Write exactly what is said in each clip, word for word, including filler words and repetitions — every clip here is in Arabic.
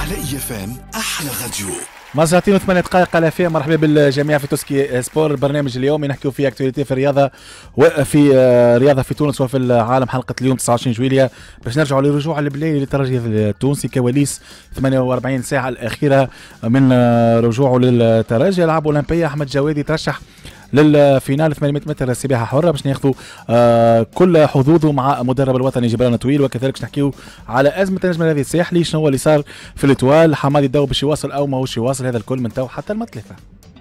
على اي اف ام احلى راديو. ما ساعتين وثمانية دقائق على فيه. مرحبا بالجميع في توسكي سبور، البرنامج اليومي نحكيو فيه اكتواليتي في الرياضه وفي رياضه في تونس وفي العالم. حلقه اليوم تسعة وعشرين جويلية باش نرجعوا لرجوع البلاي للترجي التونسي، كواليس ثمانية وأربعين ساعه الاخيره من رجوعه للترجي. العاب اولمبيه، احمد جوادي ترشح للفينال ثمانمئة متر سباحه حره باش ناخذوا آه كل حظوظه مع مدرب الوطني جبران طويل، وكذلك نحكيو على ازمه النجم الرياضي الساحلي، شنو هو اللي صار في الاتوال، حمادي الدو باش يواصل او ماهوش يواصل، هذا الكل من تو حتى المثلثه.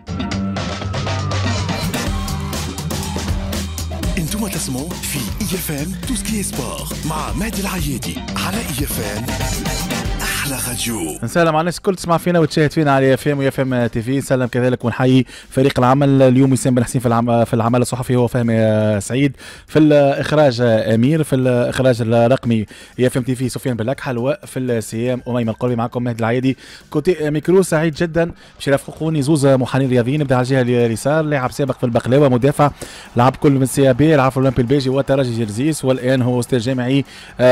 انتم تسمعوا في اي اف ام توسكي سبور مع مهدي العيادي على اي اف ام احلى راديو. نسلم على الناس الكل تسمع فينا وتشاهد فينا على اف ام ويا اف ام تي في. نسلم كذلك ونحيي فريق العمل اليوم، وسام بن حسين في العمل في العمل الصحفي، هو فهمي سعيد في الاخراج، امير في الاخراج الرقمي اي اف ام تي في، سفيان بن لكحل، وفي السيام اميمه القربي. معكم مهدي العيادي كوتي ميكرو. سعيد جدا باش يرافقوني زوز محامين رياضيين. نبدا على الجهه اليسار، لاعب سابق في البقلاوه، مدافع، لعب كل من سي بي، لعب في الاولمبي البيجي وترجي جرزيس، والان هو استاذ جامعي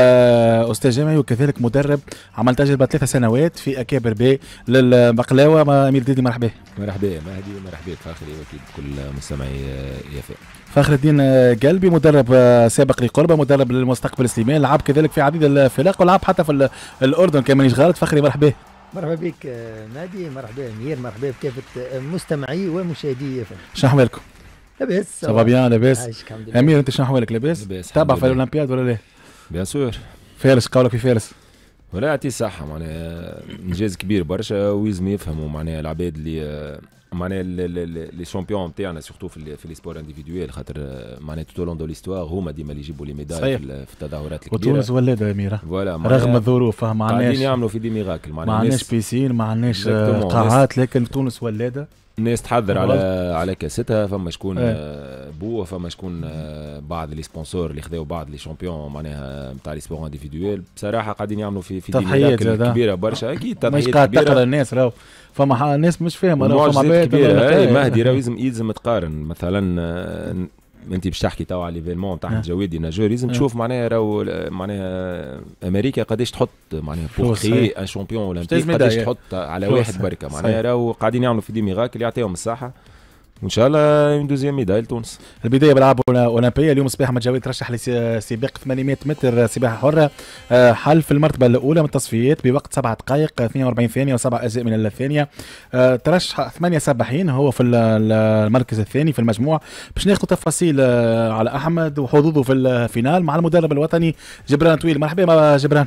آه استاذ جامعي وكذلك مدرب. عمل تجربه ثلاث سنوات في اكابر بي للبقلاوه. ما امير ديدي مرحبا. مرحبا مهدي ومرحبا فاخري واكيد كل مستمعي يافا. فخر الدين قلبي مدرب سابق لقربه، مدرب للمستقبل سليمان، لعب كذلك في عديد الفرق ولعب حتى في الاردن كمان يشغلت. فخري مرحبا. مرحبا بك مهدي، مرحبا امير، مرحبا بكافه مستمعي ومشاهدي يافا. شنو احوالكم؟ لاباس صافا بيان لاباس. امير انت شنو احوالك؟ لاباس؟ تابع في الاولمبياد ولا لا؟ بيان سور. فارس قولك في فارس؟ ولا يعطيه الصحة، معناها انجاز كبير برشا، ويلزم يفهموا معناها العباد اللي معناها لي شامبيون نتاعنا سورتو في في لي سبور انديفيدويل، خاطر معناها تو لون دو ليستوار هما ديما اللي يجيبوا لي ميداي في التظاهرات الكبيره. وتونس ولاده يا اميره رغم الظروف، ما عندناش قاعدين يعملوا في دي ميراكل، ما عندناش بيسين، ما عندناش قاعات، لكن تونس ولاده. الناس تحضر على على كاستها، فما شكون بوه، فما شكون بعض لي سبونسور اللي خذاو بعض لي شامبيون معناها نتاع لي سبور انديفيدويل. بصراحه قاعدين يعملوا في في تضحيات كبيره برشا. اكيد تضحيات مش قاعد تقرا الناس، راهو فما ناس مش فاهمه، راهو فما عباد كبيره. مهدي راهو يلزم يلزم تقارن. مثلا انت باش تحكي توا على ليفينمون تاع أه. جوادي ناجور، لازم أه. تشوف معناها راهو معناها امريكا قداش تحط معناها بور كري ان شامبيون اولمبيك، قداش تحط على واحد بركه. معناها راهو قاعدين يعملوا في دي ميراكل، يعطيهم الصحه وان شاء الله من دوزيام ميداي لتونس. البدايه بالعاب اولمبيه. اليوم الصباح احمد جوادي ترشح لسباق ثمانمئة متر سباحه حره، حل في المرتبه الاولى من التصفيات بوقت سبعة دقائق اثنين وأربعين ثانيه وسبع اجزاء من الثانيه. ترشح ثمانية سباحين، هو في المركز الثاني في المجموع. باش ناخذ تفاصيل على احمد وحظوظه في الفينال مع المدرب الوطني جبران طويل. مرحبا جبران.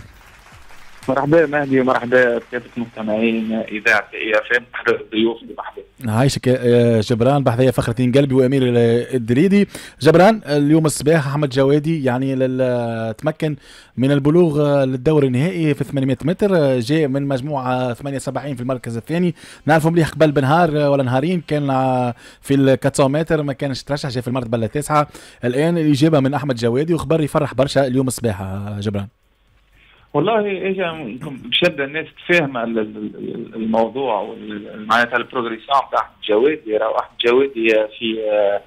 مرحبا مهدي ومرحبا بكافة مستمعين إذاعة إي اف ام، مرحبا بالضيوف اللي مرحبا. عايشك جبران. بحذايا فخر الدين قلبي وأمير الدريدي. جبران، اليوم الصباح أحمد جوادي يعني تمكن من البلوغ للدور النهائي في ثمانمئة متر، جاء من مجموعة ثمانية وسبعين في المركز الثاني. نعرفوا مليح قبل بنهار ولا نهارين كان في ال أربعمئة متر ما كانش ترشح، جاء في المرتبة التاسعة. الآن الإجابة من أحمد جوادي وخبر يفرح برشا اليوم الصباح. جبران والله اجى بشده الناس تفهم الموضوع معناتها البروغريسيون تاع احمد جوادي. راهو احمد جوادي في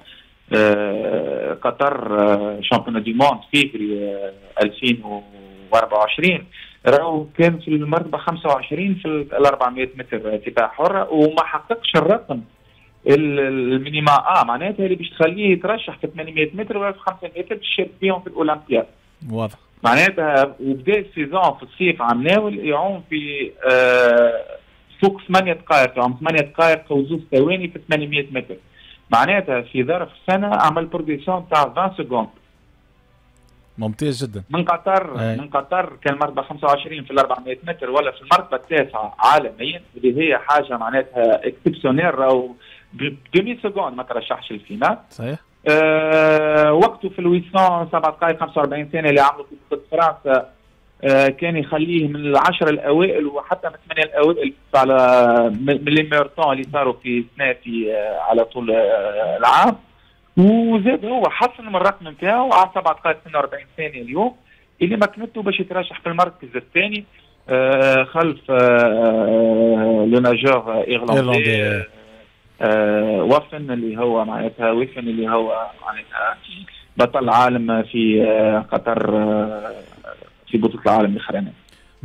قطر شامبيون دي موند فيفري ألفين وأربعة وعشرين، راهو كان في المرتبه خمسة وعشرين في ال أربعمئة متر سباحه حره وما حققش الرقم المينيما اه معناتها اللي باش تخليه يترشح في ثمانمئة متر ولا في خمسمئة متر باش يشارك فيهم في الاولمبياد. واضح. معناتها وبدا السيزون في الصيف عم ناول يعوم في آه فوق ثمانية دقائق، يعوم ثمانية دقائق وزوز ثواني في ثمانمئة متر. معناتها في ظرف سنه عمل بروجريسيون تاع عشرين سكوند. ممتاز جدا. من قطر أي. من قطر كان مرتبه خمسة وعشرين في المئة متر ولا في المرتبه التاسعه عالميا، اللي هي حاجه معناتها اكسبسيونيل، راهو ب اثنين سكوند ما ترشحش الفينال. صحيح. أه وقته في الويسون سبعة دقائق خمسة وأربعين ثانيه اللي عملوا في بطوله فرنسا، أه كان يخليه من العشر الاوائل وحتى من الثمانيه الاوائل على من لي ميرتون اللي صاروا في سنه في أه على طول أه العام. وزاد هو حسن من الرقم نتاعو على سبعة دقائق اثنين وأربعين ثانيه اليوم، اللي مكنته باش يترشح في المركز الثاني أه خلف أه لو ناجور ايرلندي أه وفن اللي هو معناتها وفن اللي هو معناتها بطل العالم في أه قطر أه في بطولة العالم الأخرانية. به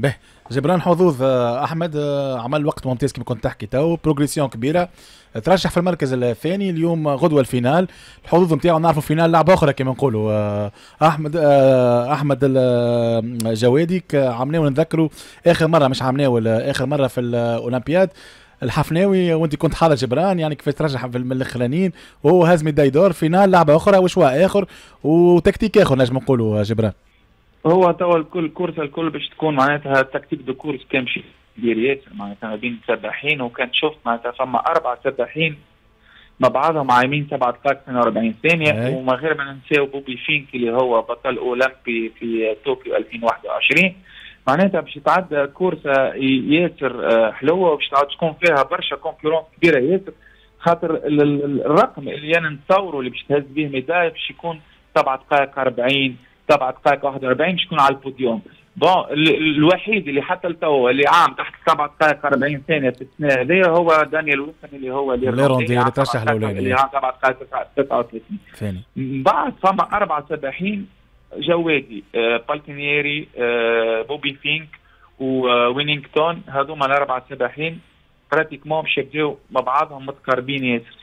جبران حظوظ احمد عمل وقت ممتاز كما كنت تحكي تو، بروغريسيون كبيره، ترشح في المركز الثاني اليوم غدوه الفينال. الحظوظ نتاعو نعرفوا فينال لعبه اخرى كما نقولوا. احمد احمد الجوادي عملناه نتذكروا اخر مره، مش عملناه اخر مره في الاولمبياد الحفناوي وانت كنت حاضر جبران، يعني كيفاش ترجح من الاخرانيين وهو هاز ميداي دور فينال لعبه اخرى وشوا اخر وتكتيك اخر نجم نقولوا جبران. هو توا الكل كورس الكل باش تكون معناتها تكتيك دو كورس كان شيء كبير ياسر معناتها ما بين سباحين، وكان شفت معناتها فما اربع سباحين مع بعضهم عايمين سبعة دقائق اثنين وأربعين ثانيه، وما غير ما ننساو بوبي فينك اللي هو بطل اولمبي في طوكيو ألفين وواحد وعشرين. معناتها باش يتعدى كورسه ياسر حلوه وباش تعود تكون فيها برشا كونكورونس كبيره ياسر، خاطر الرقم اللي انا نتصوره اللي باش تهز به ميداي باش يكون سبعة دقائق أربعين سبعة دقائق واحد وأربعين باش يكون على البوديوم. بون الوحيد اللي حتى لتو اللي عام تحت سبعة دقائق أربعين ثانيه في السنه هذه هو دانيال ويلسون اللي هو ليروندي اللي ترشح الاولاني اللي عام سبعة دقائق تسعة وثلاثين ثاني. بعد فما اربع سباحين جوادي آه بالتينيري آه بوبي فينك ووينينغتون، هذوما الاربع سباحين براتيكمون باش يبداو مع بعضهم متقاربين ياسر.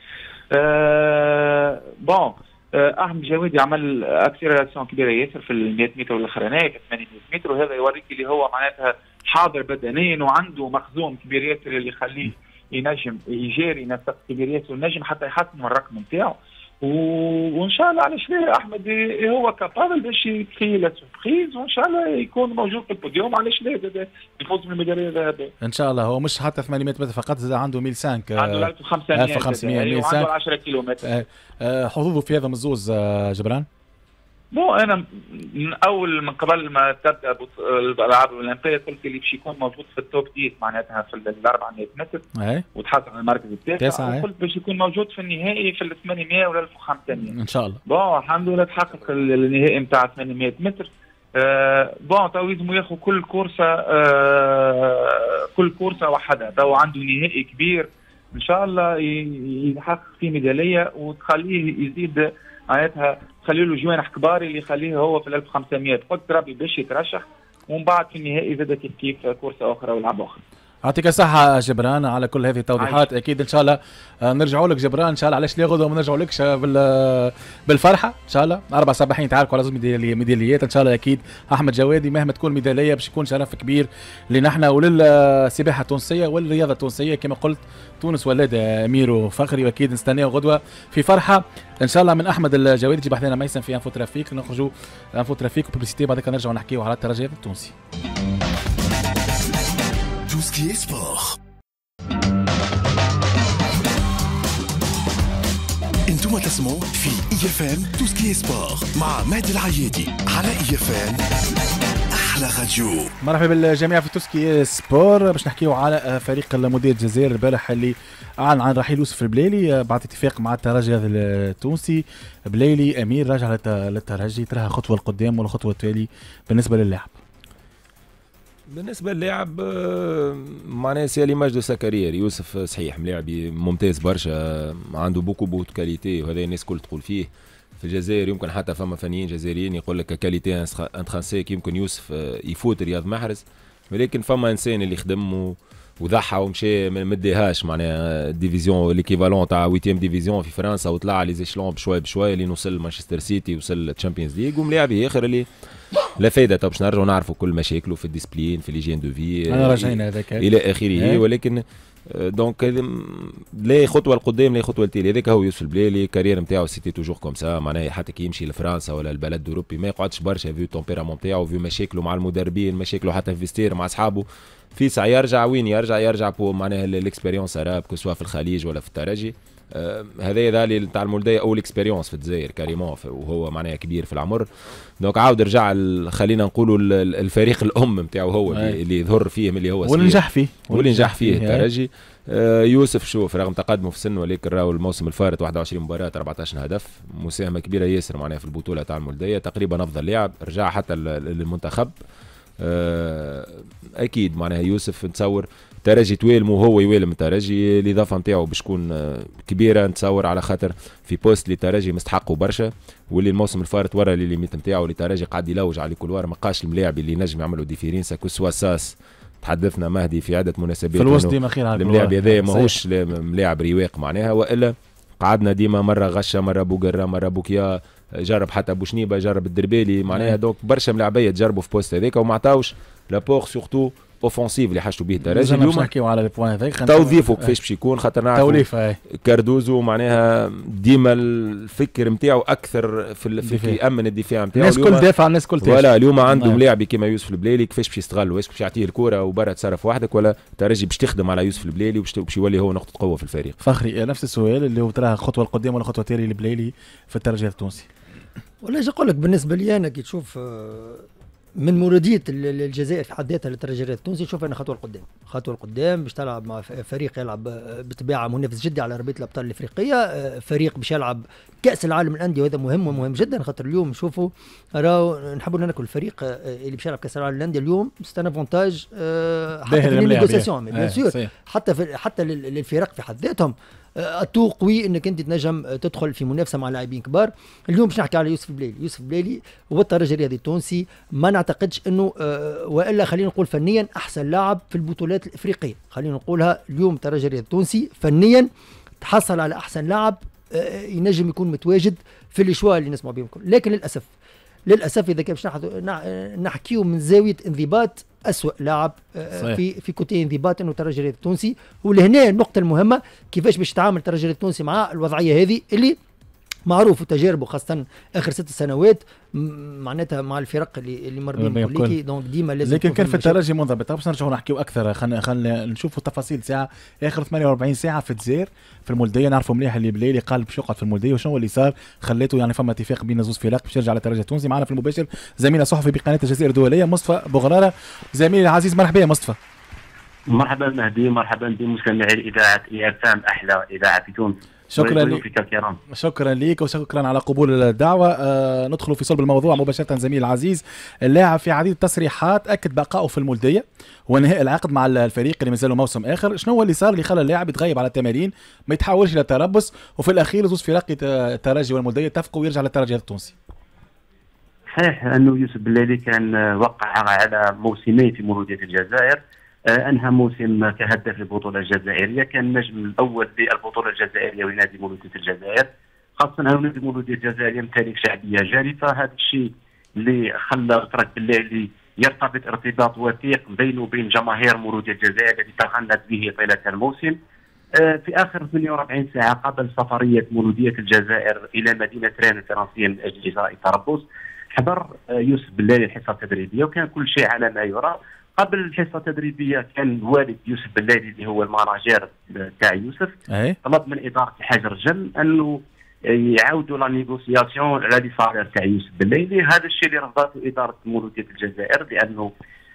آه بون آه احمد جوادي عمل اكسيلراسيون كبيره ياسر في ال مئة متر والاخرانيه في ثمانمئة متر، وهذا يوريك اللي هو معناتها حاضر بدنيا وعنده مخزون كبير ياسر اللي يخليه ينجم يجاري نفس كبير ياسر ونجم حتى يحسن من الرقم نتاعو. وان شاء الله علاش لا احمد هو كابابل باش يتخيل لا سوربريز، وان شاء الله يكون موجود في البوديوم علاش لا يفوز بالميداليه الذهبيه ان شاء الله. هو مش حتى ثمانمئة متر فقط، زاد عنده ألف وخمسمئة عنده ألف وخمسمئة ألف وخمسمئة وعنده عشرة كيلومتر. حظوظه في هذا مزوز جبران؟ بو انا من اول من قبل ما تبدا الالعاب الاولمبيه قلت اللي باش يكون موجود في التوب عشرة معناتها في ال أربعمئة متر وتحصل على المركز التاسع، وقلت باش يكون موجود في النهائي في ال ثمانمئة ولا ألف وخمسمئة ان شاء الله. بون الحمد لله تحقق النهائي نتاع ثمانمئة متر. آه بون تو لازم ياخذ كل كورسه آه كل كورسه وحدها، تو عنده نهائي كبير ان شاء الله يحقق فيه ميداليه وتخليه يزيد معناتها خلي له جوانح كبار اللي يخليه هو في ال ألف وخمسمئة قلت ربي باش يترشح، ومن بعد في النهائي زاد كيف كيف كورسه اخرى ولعبه اخرى. يعطيك الصحة جبران على كل هذه التوضيحات. أكيد إن شاء الله نرجعوا لك جبران إن شاء الله، علاش لا غدوة ما نرجعوا لكش بالفرحة إن شاء الله. أربع سباحين تعاركوا على زوج ميداليات إن شاء الله. أكيد أحمد جوادي مهما تكون ميدالية باش يكون شرف كبير لنحن وللسباحة التونسية والرياضة التونسية. كما قلت تونس ولاد أمير وفخري، وأكيد نستناو غدوة في فرحة إن شاء الله من أحمد الجوادي. جيب حدانا ميسن في انفو ترافيك، نخرجوا انفو ترافيك وبوبليسيتي، بعد كده نرجعوا نحكيوا على الترجي التونسي. Tout ce qui est sport. انتم تسمعوا في اي اف ام تو سكي سبور مع مادي العيادي على اي اف ام احلى راديو. مرحبا بالجميع في توسكي سبور. باش نحكيو على فريق الموديل الجزائر البارح اللي اعلن عن رحيل يوسف البليلي بعد اتفاق مع الترجي هذا التونسي. بليلي امير راجع للترجي، تراها خطوه لقدام ولا خطوه تالي بالنسبه للاعب؟ بالنسبه للاعب معناها سي ليماج دو سا كارير. يوسف صحيح ملاعب ممتاز برشا، عنده بوكو بوت كاليتي وهذا الناس كل تقول فيه في الجزائر. يمكن حتى فما فنيين جزائريين يقول لك كاليتي انترانسيك يمكن يوسف يفوت رياض محرز، ولكن فما انسان اللي خدم وضحى ومشى ما مديهاش معناها ديفيزيون ليكيفالون تاع ويتيام ديفيزيون في فرنسا، وطلع لي زيشلون بشوي بشوي اللي نوصل مانشستر سيتي وصل تشامبيونز ليغ. وملاعب اخر اللي لا فايده تو باش نرجعوا نعرفوا كل مشاكله في الديسبلين في ليجين دو في انا راجعين هذاك الى اخره، ولكن دونك لا خطوه لقدام لا خطوه لتالي. هذاك هو يوسف البليلي الكارير نتاعو سيتي توجور كوم سا، معناها حتى كي يمشي لفرنسا ولا البلد الاوروبي ما يقعدش برشا فيو تمبيرامون نتاعو فيو مشاكله مع المدربين مشاكله حتى في فيستير مع اصحابه في ساعه يرجع وين يرجع يرجع بو معناها الاكسبيريونس اراب كسوا في الخليج ولا في الترجي. آه هذا ذا اللي تاع المولديه اول اكسبيريونس في الجزائر كاريمون، وهو معناها كبير في العمر. دونك عاود رجع خلينا نقولوا الفريق الام نتاعو هو اللي, اللي يظهر فيه اللي هو واللي نجح فيه واللي نجح فيه الترجي. آه يوسف شوف رغم تقدمه في السن ولكن راهو الموسم الفارط واحد وعشرين مباراه أربعطاش هدف، مساهمه كبيره ياسر معناها في البطوله تاع المولديه، تقريبا افضل لاعب، رجع حتى للمنتخب. آه اكيد معناها يوسف نتصور ترجي توالم وهو يوالم الترجي، الاضافه نتاعو باش تكون كبيره نتصور على خاطر في بوست اللي ترجي مستحقه برشا، واللي الموسم الفارط ورا اللي ليميت نتاعو اللي ترجي قاعد يلوج على الكولوار، ما بقاش الملاعب اللي نجم يعملوا ديفيرينسا كسوا ساس تحدثنا مهدي في عده مناسبات في الوسط ديما خير على الملاعب هذا ماهوش ملاعب رواق معناها، والا قعدنا ديما مره غشه مره بوغرا مره بوكيا، جرب حتى بوشنيبه جرب الدربالي معناها. دونك برشا ملاعبيه تجربوا في بوست هذاك وما عطاوش لابور سورتو اوفونسيف اللي حاجتوا به الترجي. اليوم نحكيو على البوان هذاك توظيفه كيفاش باش يكون، خاطر نعرفوا كاردوزو معناها ديما الفكر نتاعو اكثر في في, في امن الدفاع نتاعو. الناس كل دافع الناس كل تاج. ولا اليوم عنده ملاعبي كيما يوسف البليلي كيفاش باش يستغل، واش باش يعطيه الكره وبرا تصرف وحدك، ولا الترجي باش تخدم على يوسف البليلي وباش يولي هو نقطه قوه في الفريق. فخري نفس السؤال اللي هو تراها خطوه لقدام ولا خطوه تالي البليلي في الترجي التونسي؟ والله نقول لك بالنسبه لي انا كي تشوف من مروديه الجزائر في حد ذاتها للترجي التونسي، شوف انا خطوه لقدام، خطوه لقدام باش تلعب مع فريق يلعب بطبيعه منافس جدي على ربيع الابطال الافريقيه، فريق باش يلعب كاس العالم للانديه، وهذا مهم ومهم جدا. خاطر اليوم نشوفوا راهو نحبوا ناكل الفريق اللي باش يلعب كاس العالم للانديه اليوم ستان افونتاج حتى في النيغوسياسيون بيان سور، حتى في حتى للفرق في حد ذاتهم اتو قوي انك انت تنجم تدخل في منافسه مع لاعبين كبار. اليوم باش نحكي على يوسف البليلي، يوسف البليلي هو الترجي الرياضي التونسي، ما نعتقدش انه والا خلينا نقول فنيا احسن لاعب في البطولات الافريقيه، خلينا نقولها اليوم الترجي الرياضي التونسي فنيا تحصل على احسن لاعب ينجم يكون متواجد في الاشواء اللي نسمع بهم. لكن للاسف للاسف اذا كان باش نحكيو من زاويه انضباط أسوأ لاعب في في كوتي انضباط انه الترجي الرياضي التونسي. ولهنا النقطه المهمه كيفاش باش يتعامل الترجي الرياضي التونسي مع الوضعيه هذه اللي معروف وتجاربه خاصه اخر ست سنوات معناتها مع الفرق اللي اللي مر بهم كليكي. دونك ديما لازم لكن كان في الترجي منضبط. باش نرجعوا نحكيو اكثر، خلينا خلينا نشوفوا تفاصيل ساعه اخر ثمانية وأربعين ساعه في الجزائر في المولديه. نعرفوا مليح اللي بليلي قال باش يقعد في المولديه، وشنو اللي صار خليته يعني فما اتفاق بين زوز فرق باش يرجع للترجي التونسي. معنا في المباشر زميلنا صحفي بقناه الجزائر الدوليه مصطفى بوغراره. زميلي العزيز مرحبا يا مصطفى. مرحبا مهدي، مرحبا بمستمعي الاذاعه اي اف ام احلى اذاعه في تونس. شكرا لك شكرا لك وشكرا على قبول الدعوه. آه ندخل في صلب الموضوع مباشره. زميل العزيز، اللاعب في عديد التصريحات اكد بقائه في المولديه ونهاء العقد مع الفريق اللي مازالوا موسم اخر. شنو هو اللي صار اللي خلى اللاعب يتغيب على التمارين ما يتحولش الى تربص، وفي الاخير زوج فرق الترجي والمولديه اتفقوا ويرجع للترجي التونسي؟ صحيح انه يوسف بليلي كان وقع على موسمين في مولوديه الجزائر. انهى موسم كهداف البطوله الجزائريه، كان النجم الاول للبطوله الجزائريه ونادي مولوديه الجزائر، خاصه انه نادي مولوديه الجزائر يمتلك شعبيه جارفه. هذا الشيء اللي خلى ترك بليلي يرتبط ارتباط وثيق بينه وبين جماهير مولوديه الجزائر التي تغنت به طيله الموسم. في اخر ثمانية وأربعين ساعه قبل سفريه مولوديه الجزائر الى مدينه رين الفرنسيه من اجل اجراء التربص، حضر يوسف بليلي الحصه التدريبيه وكان كل شيء على ما يرام. قبل الحصه التدريبيه كان والد يوسف بليلي اللي هو الماناجير تاع يوسف طلب من اداره حجر جم انه يعاودوا لا نيغوسياسيون على لي صالير تاع يوسف بليلي. هذا الشيء اللي رفضته اداره مولوديه الجزائر، لانه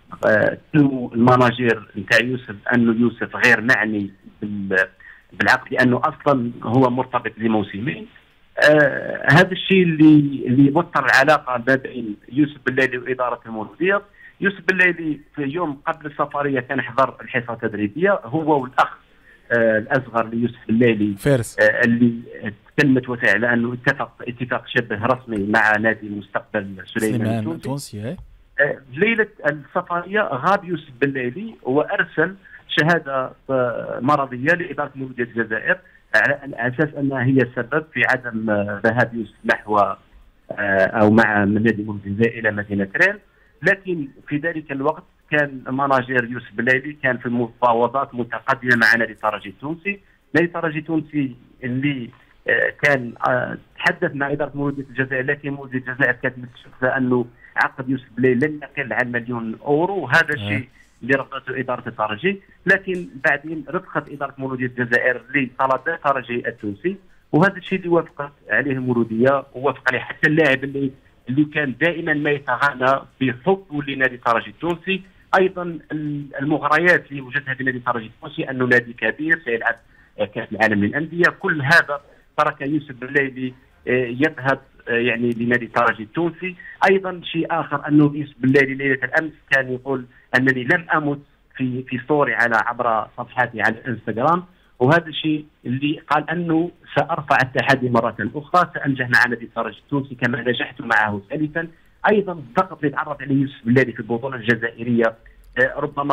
الماناجير نتاع يوسف انه يوسف غير معني بالعقد لانه اصلا هو مرتبط لموسمين. آه هذا الشيء اللي اللي وتر العلاقه ما بين يوسف بليلي واداره المولوديه. يوسف بليلي في يوم قبل السفريه كان حضر الحصه التدريبيه هو والاخ آه الاصغر ليوسف بليلي فارس آه اللي تكلمت وسائل انه اتفق اتفاق شبه رسمي مع نادي المستقبل سليمان التونسي. آه ليله السفريه غاب يوسف بليلي وارسل شهاده آه مرضيه لاداره مولوديه الجزائر على اساس انها هي السبب في عدم ذهاب يوسف نحو آه او مع نادي مولوديه الجزائر الى مدينه رين. لكن في ذلك الوقت كان ماناجير يوسف بليلي كان في مفاوضات متقدمه مع نادي الترجي التونسي. نادي الترجي التونسي اللي آه كان آه تحدث مع اداره مولوديه الجزائر، لكن مولوديه الجزائر كانت متشكله انه عقد يوسف بليلي لن يقل عن مليون اورو، وهذا الشيء اللي رفضته اداره الترجي. لكن بعدين رفقت اداره مولوديه الجزائر لطلب الترجي التونسي، وهذا الشيء اللي وافقت عليه المولوديه ووافق عليه حتى اللاعب اللي اللي كان دائما ما يتغنى بحبه لنادي الترجي التونسي. ايضا المغريات اللي وجدها في نادي الترجي التونسي انه نادي كبير سيلعب كاس العالم للانديه، كل هذا ترك يوسف بليلي يذهب يعني لنادي الترجي التونسي. ايضا شيء اخر انه يوسف بليلي ليله الامس كان يقول انني لم امت في في ستوري على عبر صفحاتي على الانستغرام، وهذا الشيء اللي قال انه سارفع التحدي مره اخرى، سانجح مع نادي الترجي التونسي كما نجحت معه سالفا. ايضا الضغط اللي تعرض عليه يوسف بليلي في البطوله الجزائريه ربما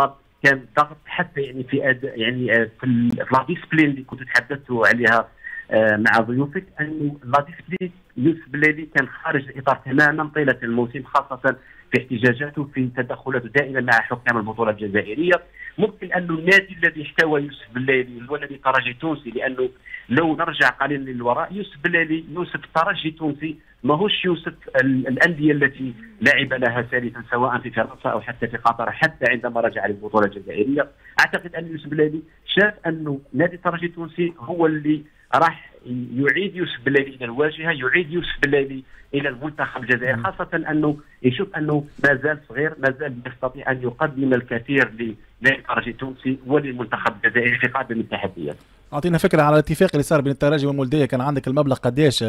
كان ضغط حتى يعني في أداء يعني في لا ديسبلين اللي كنت تحدثت عليها مع ضيوفك، انه لا ديسبلين يوسف بلالي كان خارج الاطار تماما طيله الموسم، خاصه في احتجاجاته في تدخلاته دائما مع حكام البطوله الجزائريه. ممكن أن النادي الذي احتوى يوسف بلالي هو الذي ترجي تونسي، لانه لو نرجع قليلا للوراء يوسف بلالي يوسف الترجي التونسي ماهوش يوسف الانديه التي لعب لها ثالثا سواء في فرنسا او حتى في قطر حتى عندما رجع للبطوله الجزائريه. اعتقد ان يوسف بلالي شاف انه نادي الترجي التونسي هو اللي راح يعيد يوسف بلالي الى الواجهه، يعيد يوسف بلالي الى المنتخب الجزائري، خاصه انه يشوف انه ما زال صغير، ما زال يستطيع ان يقدم الكثير لنادي الترجي التونسي وللمنتخب الجزائري في قادم التحديات. اعطينا فكره على الاتفاق اللي صار بين الترجي والمولديه، كان عندك المبلغ قداش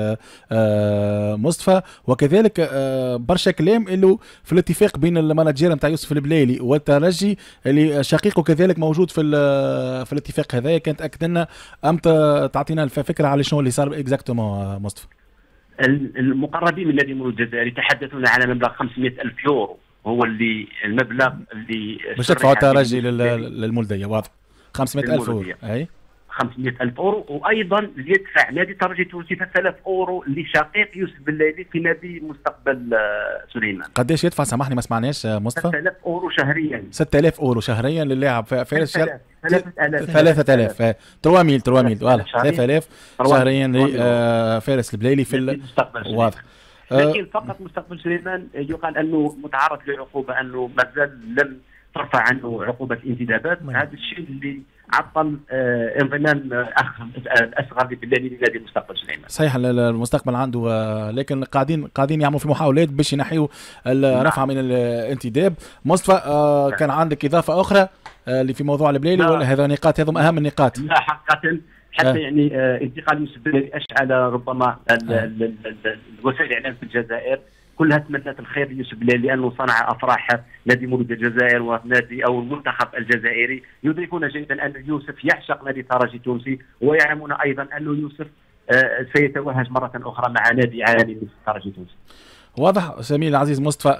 مصطفى؟ وكذلك برشا كلام اللي في الاتفاق بين المانجير نتاع يوسف البلالي والترجي اللي شقيقه كذلك موجود في في الاتفاق هذايا، كانت اكد لنا امتى تعطينا فكره على شنو اللي صار اكزاكتومون مصطفى؟ المقربين من نادي المولود الجزائري تحدثون على مبلغ خمسمائة ألف يورو، هو اللي المبلغ اللي باش تدفعوا الترجي للمولديه. واضح خمسمائة ألف يورو. اي خمسمائة ألف يورو، وايضا يدفع نادي الترجي التونسي ثلاثة آلاف يورو لشقيق يوسف بلالي في نادي مستقبل سليمان. قداش يدفع؟ سامحني ما سمعناش مصطفى. ستة آلاف يورو شهريا. ستة آلاف يورو شهريا للاعب فارس. ثلاثة آلاف ثلاثة آلاف ثلاثة آلاف واضح ثلاثة آلاف شهريا لفارس البلالي في المستقبل. واضح. لكن فقط مستقبل سليمان يقال انه متعرض لعقوبه، انه مازال لم ترفع عنه عقوبه الانتدابات. هذا الشيء اللي عطل آه انضمام الاصغر لبلالي لنادي المستقبل سليمان. صحيح المستقبل عنده، آه لكن قاعدين قاعدين يعملوا في محاولات باش ينحيوا الرفعه من الانتداب. مصطفى آه كان عندك اضافه اخرى آه اللي في موضوع البلالي ولا هذا نقاط هذم اهم النقاط؟ لا حقيقه حتى آه. يعني آه انتقال يوسف بلالي اشعل ربما آه. وسائل الاعلام في الجزائر كلها تمنت الخير ليوسف بلالي، لانه صنع افراح نادي مولود الجزائر ونادي او المنتخب الجزائري. يدركون جيدا ان يوسف يعشق نادي الترجي التونسي، ويعلمون ايضا انه يوسف آه سيتوهج مره اخرى مع نادي عالمي مثل الترجي التونسي. واضح. زميلي العزيز مصطفى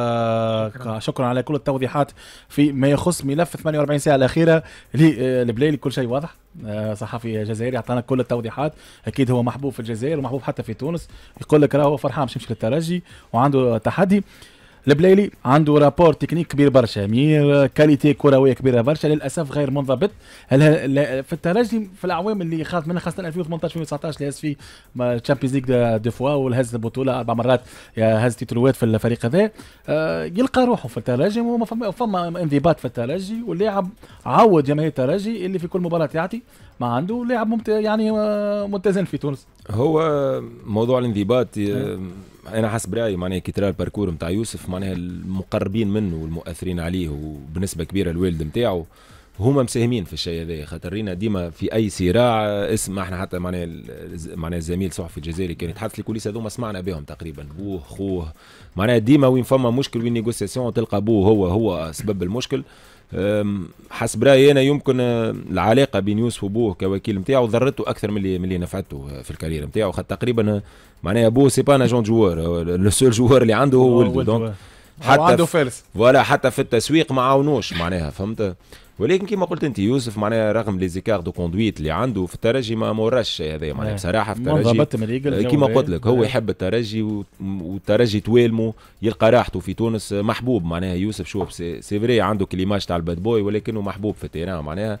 آه شكرا على كل التوضيحات في ما يخص ملف ثمانية وأربعين ساعه الاخيره للبلالي. كل شيء واضح، آه صحفي جزائري اعطانا كل التوضيحات. اكيد هو محبوب في الجزائر ومحبوب حتى في تونس، يقول لك راهو فرحان باش يمشي للترجي وعنده تحدي. البلالي عنده رابور تكنيك كبير برشا، مير كاليتي كرويه كبيره برشا، للاسف غير منضبط. في الترجي في الاعوام اللي خاض منها خاصه ألفين وثمانية عشر ألفين وتسعة عشر اللي هز فيه الشامبيونز ليغ دو فوا وهز البطوله اربع مرات، هز تيتروات في الفريق هذا، يلقى روحه في الترجي وفما انضباط في الترجي. واللاعب عود جماهير الترجي اللي في كل مباراه يعطي ما عنده لاعب ممت... يعني متزن في تونس. هو موضوع الانضباط انا حسب رايي معناها كي ترى الباركور نتاع يوسف معناها المقربين منه والمؤثرين عليه وبنسبه كبيره الوالد نتاعو هما مساهمين في الشيء هذا. خاطر رينا ديما في اي صراع اسم احنا حتى معناها معناها الزميل صحفي الجزائري كان يتحدث الكوليس هذوما سمعنا بهم تقريبا، بوه خوه معناها ديما وين فما مشكل وين نيغوسياسيون تلقى بوه هو هو سبب المشكل. حسب رايي انا يمكن العلاقه بين يوسف وبوه كوكيل نتاعو ضرته اكثر من اللي من اللي نفعته في الكارير نتاعو. خاطر تقريبا معناها بوه سي با اجون جوار، لو سول جوار اللي عنده هو ولده، دونك حتى عنده فارس ولا حتى في التسويق ما عاونوش معناها، فهمت. ولكن كما قلت انت يوسف معناها رغم لي زيكار دو كوندويت اللي عنده في الترجي ما موراش الشيء هذا معناها بصراحه. في الترجي كما قلت لك هو يحب الترجي والترجي توالمه يلقى راحته في تونس، محبوب معناها يوسف. شوف سي فري عنده كليماج تاع الباد بوي ولكنه محبوب في التيران معناها.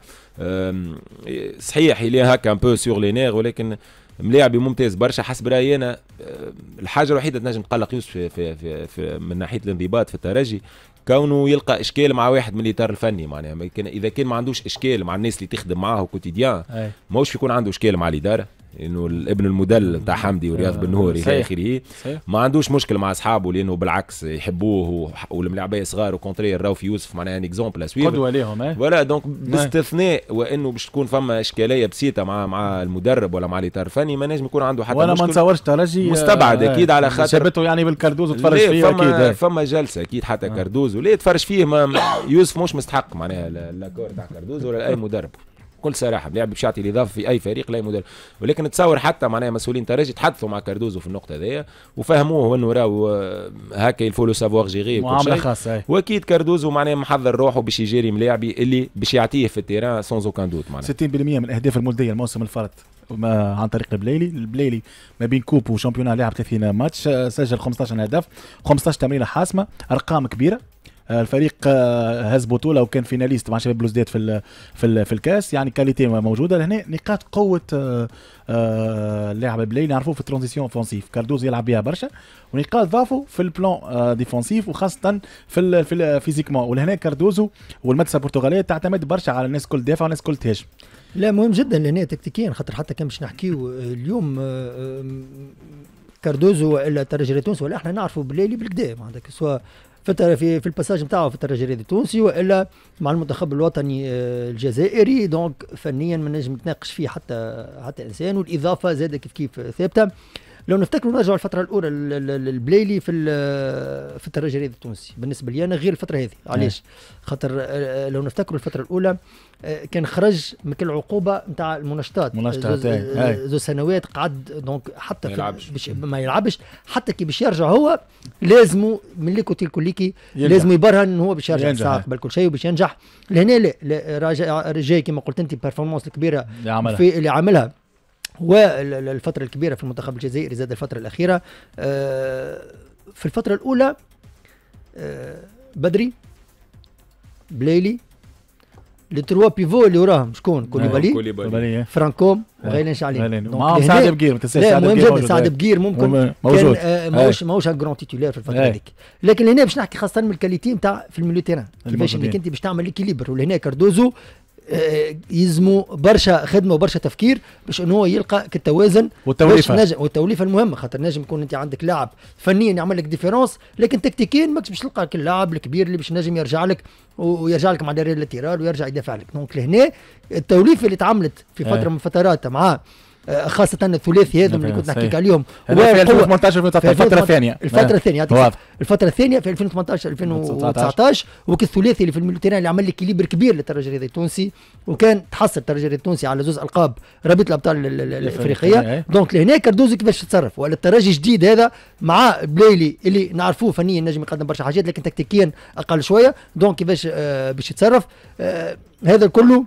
صحيح اللي هكا ان بو سور لي نير ولكن ملاعبي ممتاز برشا. حسب رايي انا الحاجه الوحيده تنجم تقلق يوسف في, في, في, في من ناحيه الانضباط في الترجي كونه يلقى اشكال مع واحد من الاطار الفني معناها. اذا كان ما عندوش اشكال مع الناس اللي تخدم معاه كوتيديان ماهوش يكون عنده اشكال مع الاداره، انه الابن المدل بتاع حمدي ورياض بن نور الى اخره ما عندوش مشكل مع اصحابه لانه بالعكس يحبوه والملاعبيه صغار وكونترير راو في يوسف معناها ان اكزومبل اسويف قدوه ليهم. ولا دونك باستثناء وانه باش تكون فما اشكاليه بسيطه مع مع المدرب ولا مع الاطار الفني ما نجم يكون عنده حتى وانا مشكل. ما نتصورش ترجي مستبعد اكيد على خاطر شابته يعني بالكردوز وتفرج فيه فما اكيد فما جلسه اكيد حتى كردوز ولا يتفرج فيه ما يوسف مش مستحق معناها لاكور تاع كردوز ولا اي مدرب. بكل صراحه ملاعب باش يعطي الاضافه في اي فريق لا مدرب. ولكن تصور حتى معناها مسؤولين ترجي تحدثوا مع كاردوزو في النقطه هذيا وفهموه انه راهو هكا يلفو لو سافوار جيري معامله خاصه. واكيد كاردوزو معناها محضر روحه باش يجيري ملاعبي اللي باش يعطيه في التيران سونز اوكان دوت. معناها ستين بالمئة من الاهداف الملديه الموسم الفارط عن طريق البليلي. البليلي ما بين كوب وشامبيونال لعب ثلاثين ماتش، سجل خمسطاش هدف، خمسطاش تمريره حاسمه، ارقام كبيره. الفريق هز بطوله وكان فيناليست مع شباب بلوزداد في ال في ال في الكاس، يعني كاليتي موجوده لهنا. نقاط قوه اللاعب البليلي نعرفوه في الترانزيسيون اوفنسيف، كاردوزو يلعب بها برشا، ونقاط ضعفه في البلان ديفونسيف وخاصه في ال في الفيزيكمون. ولهنا كاردوزو والمدرسه البرتغاليه تعتمد برشا على الناس كل دافع والناس كل تهاجم. لا مهم جدا لهنا تكتيكيا، خاطر حتى كان باش نحكيو اليوم كاردوزو والا الترجي التونسي ولا احنا نعرفوا بالليلي بالكدا عندك سواء في في, في الباساج نتاعو في الترجي التونسي والا مع المنتخب الوطني الجزائري. دونك فنيا ما نجم نتناقش فيه حتى حتى انسان، والاضافه زاد كيف كيف ثابته. لو نفتكروا نرجعوا الفتره الاولى البليلي في في الترجي التونسي بالنسبه لي انا غير الفتره هذه. علاش؟ خاطر لو نفتكروا الفتره الاولى كان خرج من كل العقوبه نتاع المناشطات زو سنوات قعد، دونك حتى ما يلعبش بش ما يلعبش حتى كي باش يرجع هو لازم من ليكو تيل كوليكي لازم يبرهن ان هو باش يرجع ساعه قبل كل شيء وباش ينجح. لهنا لا, لا راجع جاي كما قلت انت بيرفورمانس الكبيره في اللي عملها والفتره الكبيره في المنتخب الجزائري زاد الفتره الاخيره. في الفتره الاولى بدري بليلي لي تروا بيفو اللي وراهم شكون؟ كوليبالي فرانكوم وغيلان شعلين معاهم سعد بقير. لا مهم جدا سعد بقير ممكن موجود كان ماهوش ماهوش جران تيتولير في الفتره هذيك، لكن هنا باش نحكي خاصه من الكاليتي نتاع في الميليو تيران كيفاش انك انت باش تعمل ليكيليبر. ولهنا كاردوزو يلزموا برشا خدمه وبرشا تفكير باش انه هو يلقى التوازن والتوليفه والتوليفه المهمه. خاطر نجم يكون انت عندك لاعب فنيا يعمل لك ديفيرونس، لكن تكتيكيا ماكش باش تلقى كل لاعب الكبير اللي باش نجم يرجع لك ويرجع لك مع داري اللاتيرال ويرجع يدافع لك. دونك لهنا التوليفه اللي تعملت في فتره من الفترات مع خاصة الثلاثي هذم اللي كنت نحكيك عليهم في ألفين وثمانطاش الفترة الثانية الفترة الثانية الفترة الثانية في ألفين وثمانطاش ألفين وتسعطاش وك الثلاثي اللي في الميليتيران اللي عمل لي كيليبر كبير للترجي التونسي، وكان تحصل الترجي التونسي على زوز ألقاب رابطة الأبطال الأفريقية. دونك لهنا كاردوزو كيفاش تتصرف ولا الترجي جديد هذا مع بليلي اللي نعرفوه فنيا نجم يقدم برشا حاجات لكن تكتيكيا أقل شوية. دونك كيفاش آه باش يتصرف آه هذا كله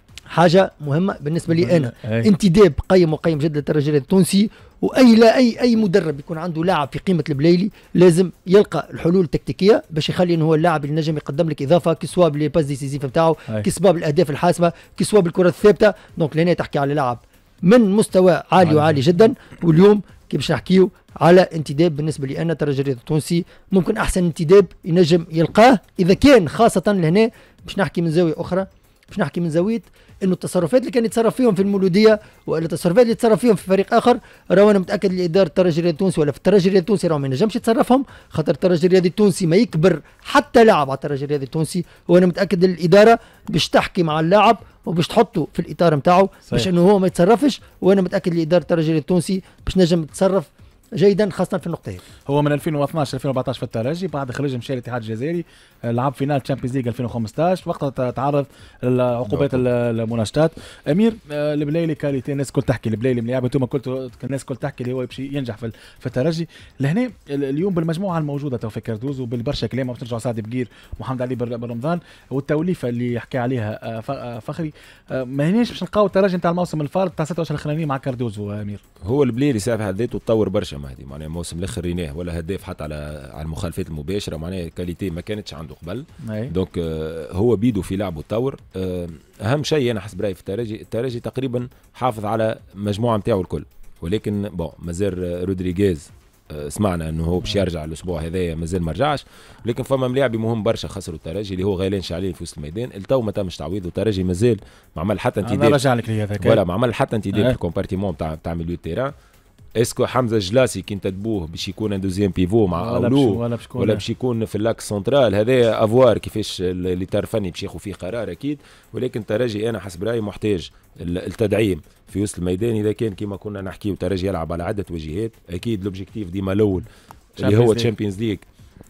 حاجه مهمه بالنسبه لي انا. انتداب قيم وقيم جدا للترجي التونسي، واي لا اي اي مدرب يكون عنده لاعب في قيمه البليلي لازم يلقى الحلول التكتيكيه باش يخلي انه هو اللاعب اللي نجم يقدم لك اضافه كسوا باللي باس ديسيزيف نتاعو، كسوا بالاهداف الحاسمه، كسوا بالكره الثابته. دونك لهنا تحكي على لاعب من مستوى عالي وعالي جدا. واليوم كي باش نحكيو على انتداب بالنسبه لي انا الترجي التونسي ممكن احسن انتداب ينجم يلقاه اذا كان خاصه لهنا باش نحكي من زاويه اخرى، باش نحكي من زاويه انه التصرفات اللي كان يتصرف فيهم في المولوديه ولا التصرفات اللي يتصرف فيهم في فريق اخر راهو انا متاكد لاداره الترجي التونسي ولا في الترجي التونسي راهو ما ينجمش يتصرفهم. خاطر الترجي الرياضي التونسي ما يكبر حتى لاعب على الترجي الرياضي التونسي، وانا متاكد الاداره باش تحكي مع اللاعب وباش تحطه في الاطار نتاعو باش انه هو ما يتصرفش، وانا متاكد لاداره الترجي التونسي باش نجم تتصرف جيدا خاصه في النقطه هذه. هو من ألفين واثناش ألفين وأربعطاش في الترجي، بعد خرج مشى الاتحاد الجزائري لعب فينال تشامبيونز ليج ألفين وخمسطاش، وقتها تعرض لعقوبات المناشطات. امير البليلي كاليتي الناس كل تحكي البليلي ملياب، انتم قلتوا الناس كل تحكي اللي هو يمشي ينجح في في الترجي. لهنا اليوم بالمجموعه الموجوده توفيق كاردوزو بالبرشا كلام بترجعوا سعد بقير ومحمد علي برمضان والتوليفه اللي يحكي عليها فخري، ما هناش باش نلقاو الترجي نتاع الموسم الفارط تاع ستة اشهر الاخرانيين مع كاردوزو. امير هو البليلي صافي حد ذاته تطور برشا مهدي، معناها الموسم الاخر ريناه ولا هداف حتى على على المخالفات المباشره، معناها كاليتي ما كانتش عنده قبل. دونك آه هو بيدو في لعبه تطور. آه اهم شيء انا حسب رايي في الترجي، الترجي تقريبا حافظ على المجموعه نتاعو الكل، ولكن بون مازال رودريغيز آه سمعنا انه هو باش يرجع الاسبوع هذايا، مازال ما رجعش، لكن فما ملاعبي مهم برشا خسروا الترجي اللي هو غيلان شعلين في وسط الميدان. التو ما تمش تعويض والترجي مازال ما عمل حتى انتداب. انا رجع لك هذاك ولا ما عمل حتى انتداب في الكومبارتيمون تاع تاع ميليو تيران. اسكو حمزه جلاسي كي تدبوه باش يكون ان دوزيام بيفو مع اولو ولا, ولا باش يكون في اللاك سنترال؟ هذا افوار كيفاش اللي طرفني باش ياخذ فيه قرار اكيد، ولكن ترجي انا حسب رايي محتاج التدعيم في وسط الميدان. اذا كان كما كنا نحكيو ترجي يلعب على عده وجهات، اكيد لوبجيكتيف ديما الاول اللي هو تشامبيونز ليج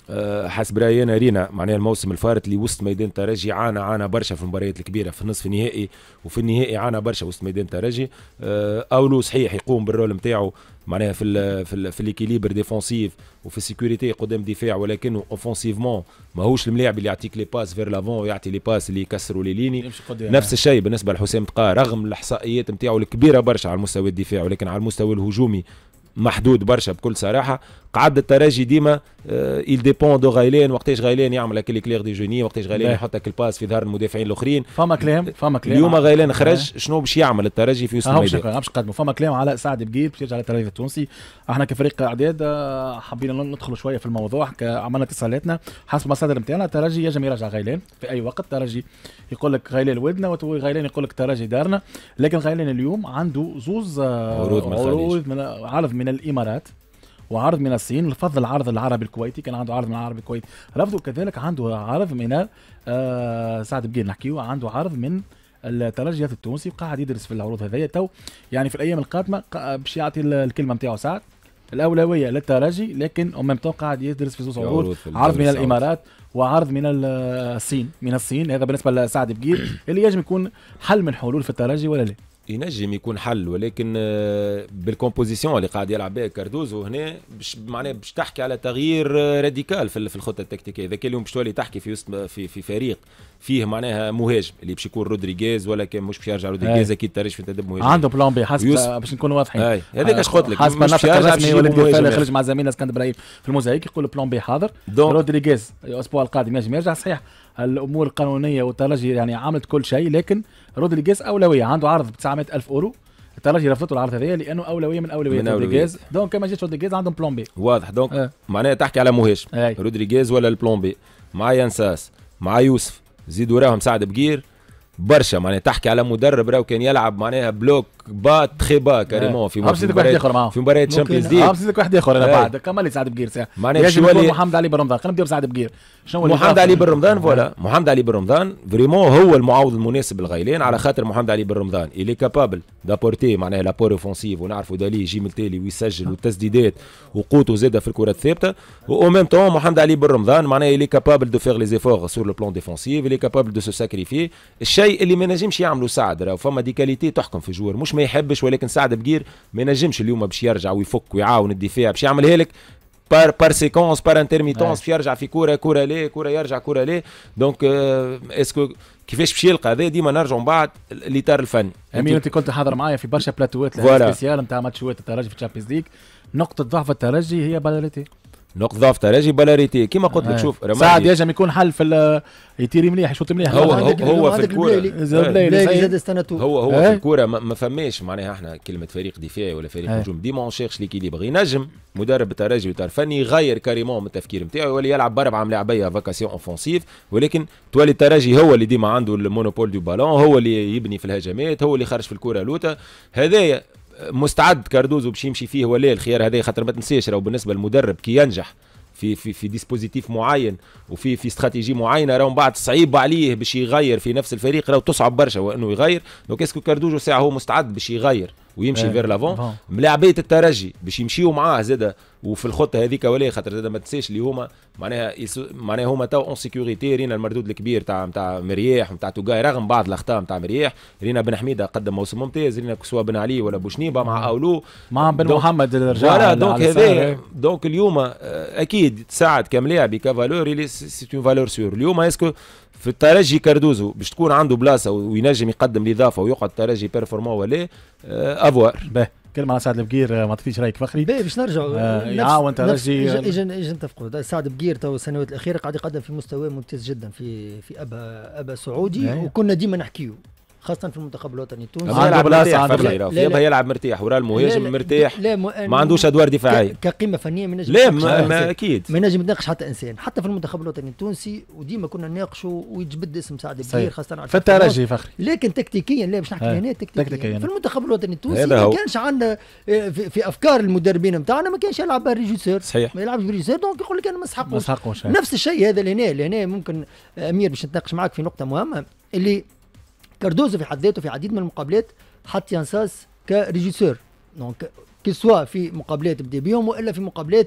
أه حسب رايي انا رينا معناها الموسم الفارط اللي وسط ميدان الترجي عانى عانى برشا في المباريات الكبيره في النصف النهائي وفي النهائي عانى برشا وسط ميدان الترجي. أه اولو صحيح يقوم بالرول نتاعو معناها في ال في ال في ليكيليبر ديفونسيف وفي السيكوريتي قدام دفاع، ولكنه اوفونسيفمون ماهوش الملاعب اللي يعطيك لي باس فير لافون ويعطي لي باس اللي يكسروا لي ليني. نفس الشيء بالنسبه لحسام تقا رغم الاحصائيات نتاعو الكبيره برشا على المستوى الدفاعي، ولكن على المستوى الهجومي محدود برشا بكل صراحه. قعد الترجي ديما il dépend دو غايلين، وقتاش غايلين يعمل هكا كلير دي جوني، وقتاش غايلين يحط هكا الباس في ظهر المدافعين الاخرين. فما كلام فما كلام اليوم غايلين خرج شنو باش يعمل الترجي في وسط الميدان؟ باش نقدموا فما كلام على سعد بقير باش يرجع على الترجي التونسي. احنا كفريق اعداد حبينا ندخلوا شويه في الموضوع، عملنا اتصالاتنا حسب المصادر نتاعنا. الترجي يجم يرجع غايلين في اي وقت، الترجي يقول لك غايلين ودنا وغايلين يقول لك الترجي دارنا، لكن غايلين اليوم عنده زوز عروض من, عروض من عرض من الامارات وعرض من الصين. الفضل العرض العربي الكويتي، كان عنده عرض من العربي الكويتي رفضوا، كذلك عنده عرض من آه سعد بقير نحكيو عنده عرض من الترجي التونسي، وقاعد يدرس في العروض هذيا تو. يعني في الايام القادمه باش يعطي الكلمه نتاعو سعد الاولويه للترجي، لكن او ميم قاعد يدرس في زوج عروض، عرض من الامارات وعرض من الصين. من الصين هذا بالنسبه لسعد بقير اللي يجب يكون حل من حلول في الترجي ولا لا؟ ينجم يكون حل، ولكن بالكومبوزيسيون اللي قاعد يلعب بها كاردوزو هنا باش معناها باش تحكي على تغيير راديكال في الخطه التكتيكيه. اذا كان اليوم باش تولي تحكي في وسط في في فريق فيه معناها مهاجم اللي باش يكون رودريغيز، ولا كان مش باش يرجع رودريغيز اكيد ترجع في تدريب مهاجم عنده بلان بي حسب باش نكونوا واضحين. هذاك اش قلت لك حسب النفس الرسمي وليد قفال خرج مع زميلنا اسكندر ابراهيم في الموزايك يقول بلان بي حاضر. رودريغيز الاسبوع القادم ينجم يرجع. صحيح الامور القانونيه والترجي يعني عملت كل شيء، لكن رودريغيز اولويه، عنده عرض ب تسعمائة ألف اورو. الترجي رفضته العرض هذايا لانه اولويه من اولويات رودريغيز، دونك ما جاتش رودريغيز عندهم بلان بي واضح. دونك آه. معناها تحكي على مهاجم رودريغيز ولا البلان بي مع ينساس مع يوسف، زيدوا راهم سعد بقير برشا. معناها تحكي على مدرب راهو كان يلعب معناها بلوك با تخي با كاريمون في مباريات في مباريات تشامبيونز ليج. اه واحد اخر انا بعد كمل سعد بقير ساعه يجب يكون محمد علي بن رمضان. خلينا نبداو بسعد بقير. شنو محمد علي بن رمضان؟ فوالا محمد علي بن رمضان فريمون هو المعوض المناسب للغايلين، على خاطر محمد علي بن رمضان اللي كابابل دابورتي معناها لابور اوفونسيف، ونعرفوا دالي يجي من التالي ويسجل والتسديدات وقوته زاده في الكرات الثابته. و ميم طون محمد علي بن رمضان معناها اللي كابابل دو فيغ لي زيفور سور لو بلون ديفونسيف، اللي كابابل دو سو ساكريفي، الشيء اللي ما نجمش يعملوا سعد. راهو فما دي كاليتي تحكم في جوار مش ما يحبش، ولكن سعد بقير ما ينجمش اليوم باش يرجع ويفك ويعاون الدفاع، باش يعملها لك بار بار سيكونس بار انترميتونس، باش يرجع في كوره كوره ليه كوره يرجع كوره ليه. دونك اسكو كيفاش باش يلقى هذا؟ ديما نرجعوا من بعد الاطار الفني. امين انت كنت حاضر معايا في برشا بلاتوات سبيسيال نتاع ماتشات الترجي في الشامبيونز ليج. نقطه ضعف الترجي هي بالاريتي، نقطة ضعف ترجي بالاريتي كيما قلت لك. شوف سعد يجم يكون حل في يطير مليح يشوط مليح. هو هو, هو في الكورة هو هو في الكورة ما فماش معناها احنا كلمة فريق دفاعي ولا فريق هجوم، ديما اون شيرش ليكيليبر. ينجم مدرب الترجي وتار فني يغير كاريمون من التفكير نتاعو، يولي يلعب باربعة ملاعبية فاكاسيون اوفونسيف، ولكن تولي الترجي هو اللي ديما عنده المونوبول دو بالون، هو اللي يبني في الهجمات، هو اللي خرج في الكورة لوتا. هذايا مستعد كاردوزو باش يمشي فيه ولا الخيار هذا، خاطر ما تنساش راهو بالنسبه للمدرب كي ينجح في في في ديسبوزيتيف معين وفي في استراتيجي معينه، راهو من بعد صعيب عليه باش يغير في نفس الفريق، راهو تصعب برشا وانه يغير. دونك اسكو كاردوزو ساعه هو مستعد باش يغير ويمشي فير لافون؟ ملاعبيه الترجي باش يمشيوا معاه زاده وفي الخطه هذيك ولا، خاطر زاده ما تنساش اللي هما معناها معناها هما تو اون سيكوريتي. رينا المردود الكبير تاع تاع مرياح وتاع توغاي رغم بعض الاخطاء تاع مرياح. رينا بن حميده قدم موسم ممتاز، رينا سواء بن علي ولا بوشنيبه مع اولو مع بن محمد الرجال. دونك هذا دونك اليوم اكيد ساعد كملاعبي كفالور سي اون فالور سور. اليوم اسكو في الترجي كاردوزو باش تكون عنده بلاصه وينجم يقدم الاضافه ويقعد الترجي بيرفورمون ولا افوار. باهي كلمه على سعد بقير ما تعطيش رايك فخري؟ باهي باش نرجعوا يعاون ترجي اجا اجا نتفقوا. سعد بقير تو السنوات الاخيره قاعد يقدم في مستوى ممتاز جدا في في ابا ابا سعودي، وكنا ديما نحكيو خاصة في المنتخب الوطني التونسي. عنده بلاصة عنده يبقى يلعب مرتاح، وراه المهاجم مرتاح، لا لا ما عندوش ادوار دفاعية كقيمة فنية. ما نجم لا ما, ما اكيد ما نجم نناقش حتى انسان حتى في المنتخب الوطني التونسي، وديما كنا نناقشوا ويتجبد اسم سعد بقير خاصة في الترجي فخري. لكن تكتيكيا لا باش نحكي هنا تكتيكيا في المنتخب الوطني التونسي ما كانش عندنا في, في افكار المدربين نتاعنا ما كانش يلعب بالريجيسور، صحيح ما يلعبش بالريجيسور، دونك يقول لك انا ما نسحقوش. نفس الشيء هذا لهنا لهنا ممكن امير باش نتناقش معك في نقطة مهمة، اللي كاردوزو في حد ذاته في عديد من المقابلات حط ينساس كريجيسور، دونك كي سوا في مقابلات بدا بيهم والا في مقابلات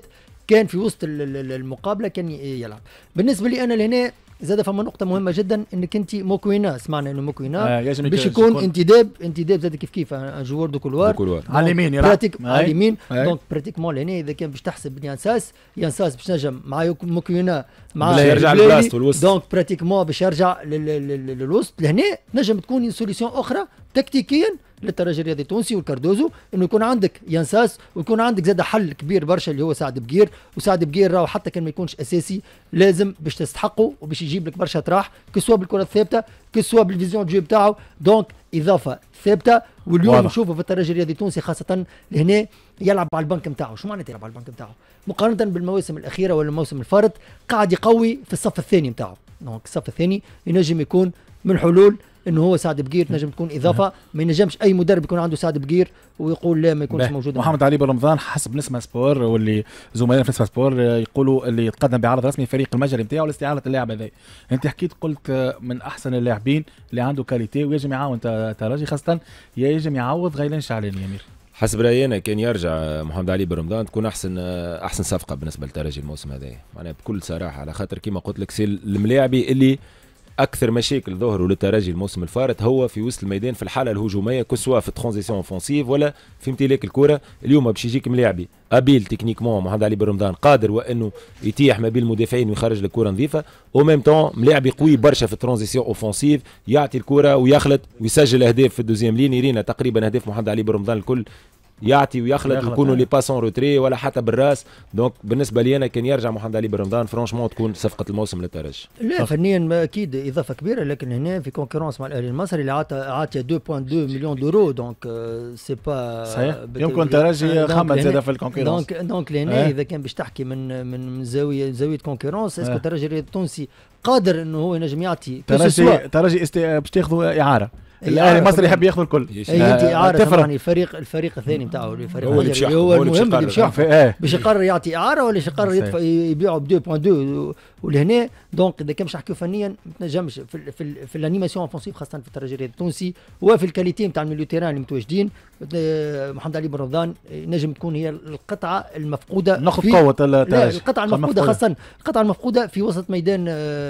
كان في وسط المقابله كان يلعب. بالنسبه لي انا لهنا زاد فما نقطة مهمة جدا انك انت موكوينا، سمعنا انه موكوينا آه باش يكون انتداب انتداب زاد كيف كيف ان جوار دو كولوار على اليمين يلعب على اليمين. دونك براتيكمون لهنا اذا كان باش تحسب يانساس يانساس باش نجم مع موكوينا مع يرجع لبلاصته الوسط، دونك براتيكمون باش يرجع للوسط. لهنا نجم تكون سوليسيون اخرى تكتيكيا للترجي الرياضي التونسي والكاردوزو، انه يكون عندك يانساس ويكون عندك زاد حل كبير برشا اللي هو سعد بقير. وسعد بقير راهو حتى كان ما يكونش اساسي لازم باش تستحقه وباش يجيب لك برشا تراح كسوا بالكره الثابته كسوا بالفيزيون جو بتاعه. دونك اضافه ثابته. واليوم نشوفه في الترجي الرياضي التونسي خاصه لهنا يلعب على البنك نتاعو. شو معناتها يلعب على البنك نتاعو؟ مقارنه بالمواسم الاخيره ولا الموسم الفارط قاعد يقوي في الصف الثاني نتاعو. دونك الصف الثاني ينجم يكون من حلول انه هو سعد بقير تنجم تكون اضافه. ما ينجمش اي مدرب يكون عنده سعد بقير ويقول لا ما يكونش موجود. محمد علي بن رمضان حسب نسمة سبور واللي زملائنا في نسمة سبور يقولوا اللي يتقدم بعرض رسمي فريق المجري نتاعو لاستعاره اللاعب هذا. انت حكيت قلت من احسن اللاعبين اللي عنده كاليتي ويجم يعاون ترجي، خاصه يجم يعوض غيلان شعلاني. يا امير حسب رايي انا كان يرجع محمد علي بن رمضان تكون احسن احسن صفقه بالنسبه للترجي الموسم هذا، معناها بكل صراحه، على خاطر كيما قلت لك سي الملاعبي اللي اكثر مشاكل ظهروا للترجي الموسم الفارط هو في وسط الميدان في الحاله الهجوميه، كسوا في الترانزيسيون اوفونسيف ولا في امتلاك الكره. اليوم باش يجيك ملاعبي ابيل تكنيكمون محمد علي بن رمضان قادر وانه يتيح ما بين المدافعين ويخرج الكره نظيفه، او ميم طون ملاعبي قوي برشا في الترانزيسيون اوفونسيف، يعطي الكره ويخلط ويسجل اهداف في الدوزيام لين. يرينا تقريبا اهداف محمد علي بن رمضان الكل يعطي ويخلط ويكونوا لي باسون روتري ولا حتى بالراس. دونك بالنسبه لي انا كان يرجع محمد علي بن رمضان فرانشمون تكون صفقه الموسم للترجي. لا فنيا اكيد اضافه كبيره، لكن هنا في كونكورونس مع الاهلي المصري اللي عطى عطى اثنين فاصلة اثنين مليون دورو. دونك سي با صحيح يمكن الترجي خمد زاد في الكونكورونس. دونك دونك لهنا اذا كان باش تحكي من من زاويه زاويه كونكورونس اسكو الترجي التونسي قادر انه هو ينجم يعطي ترجي ترجي باش تاخذوا اعاره. الاهلي المصري يحب ياخذ الكل. انت عارف يعني الفريق الفريق الثاني نتاعو الفريق هو اللي هو المهم اللي باش باش يقرر يعطي اعاره ولا يقرر يدفع يبيعه ب اثنين فاصلة اثنين. ولهنا دونك اذا كان باش نحكيو فنيا ما تنجمش في في, في الانيماسيون اوفونسيف خاصه في الترجي التونسي وفي الكاليتي نتاع الميليو تيران اللي متواجدين. محمد علي بن رمضان نجم تكون هي القطعه المفقوده نقطه قوه الترجي. القطعه المفقوده خاصه القطعه المفقوده في وسط ميدان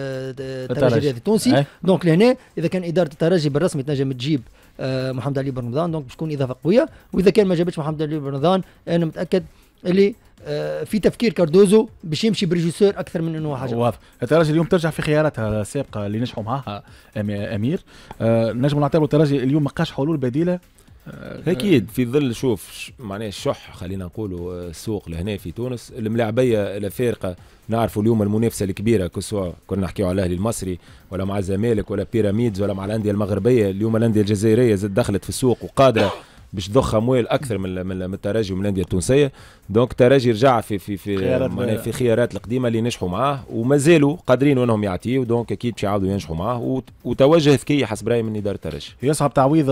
الترجي التونسي. دونك لهنا اذا كان اداره الترجي بالرسمي تنجم تجيب محمد علي بن رمضان دونك باش تكون اضافه قويه. واذا كان ما جابتش محمد علي بن رمضان انا متاكد اللي في تفكير كاردوزو باش يمشي بريجيسور اكثر من انه حاجه. واضح. الترجي اليوم ترجع في خياراتها السابقه اللي نجحوا معاها امير. أه نجم نعتبروا الترجي اليوم ما لقاش حلول بديله. أه اكيد في ظل شوف معناه الشح خلينا نقولوا السوق لهنا في تونس الملاعبيه الفارقه. نعرفوا اليوم المنافسه الكبيره كسوا كنا نحكيو على الاهلي المصري ولا مع الزمالك ولا بيراميدز ولا مع الانديه المغربيه. اليوم الانديه الجزائريه زاد دخلت في السوق وقادره باش تضخ اموال اكثر من من الترجي ومن الانديه التونسيه. دونك الترجي رجع في في في خيارات في خيارات القديمه اللي نجحوا معاه وما زالوا قادرين انهم يعطيوا. دونك اكيد باش يعاودوا ينجحوا معاه وتوجه ذكي حسب رايي من اداره الترجي. يصعب تعويض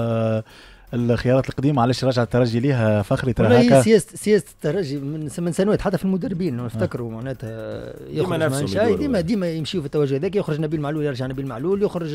الخيارات القديمه. علاش رجع الترجي ليها فخري ترى هكا سياسه سياسه الترجي من من سنوات حتى في المدربين نفتكروا معناتها يخرج ديما ديما ديما يمشيوا في التوجه هذاك. يخرج نبيل معلول يرجع نبيل معلول، يخرج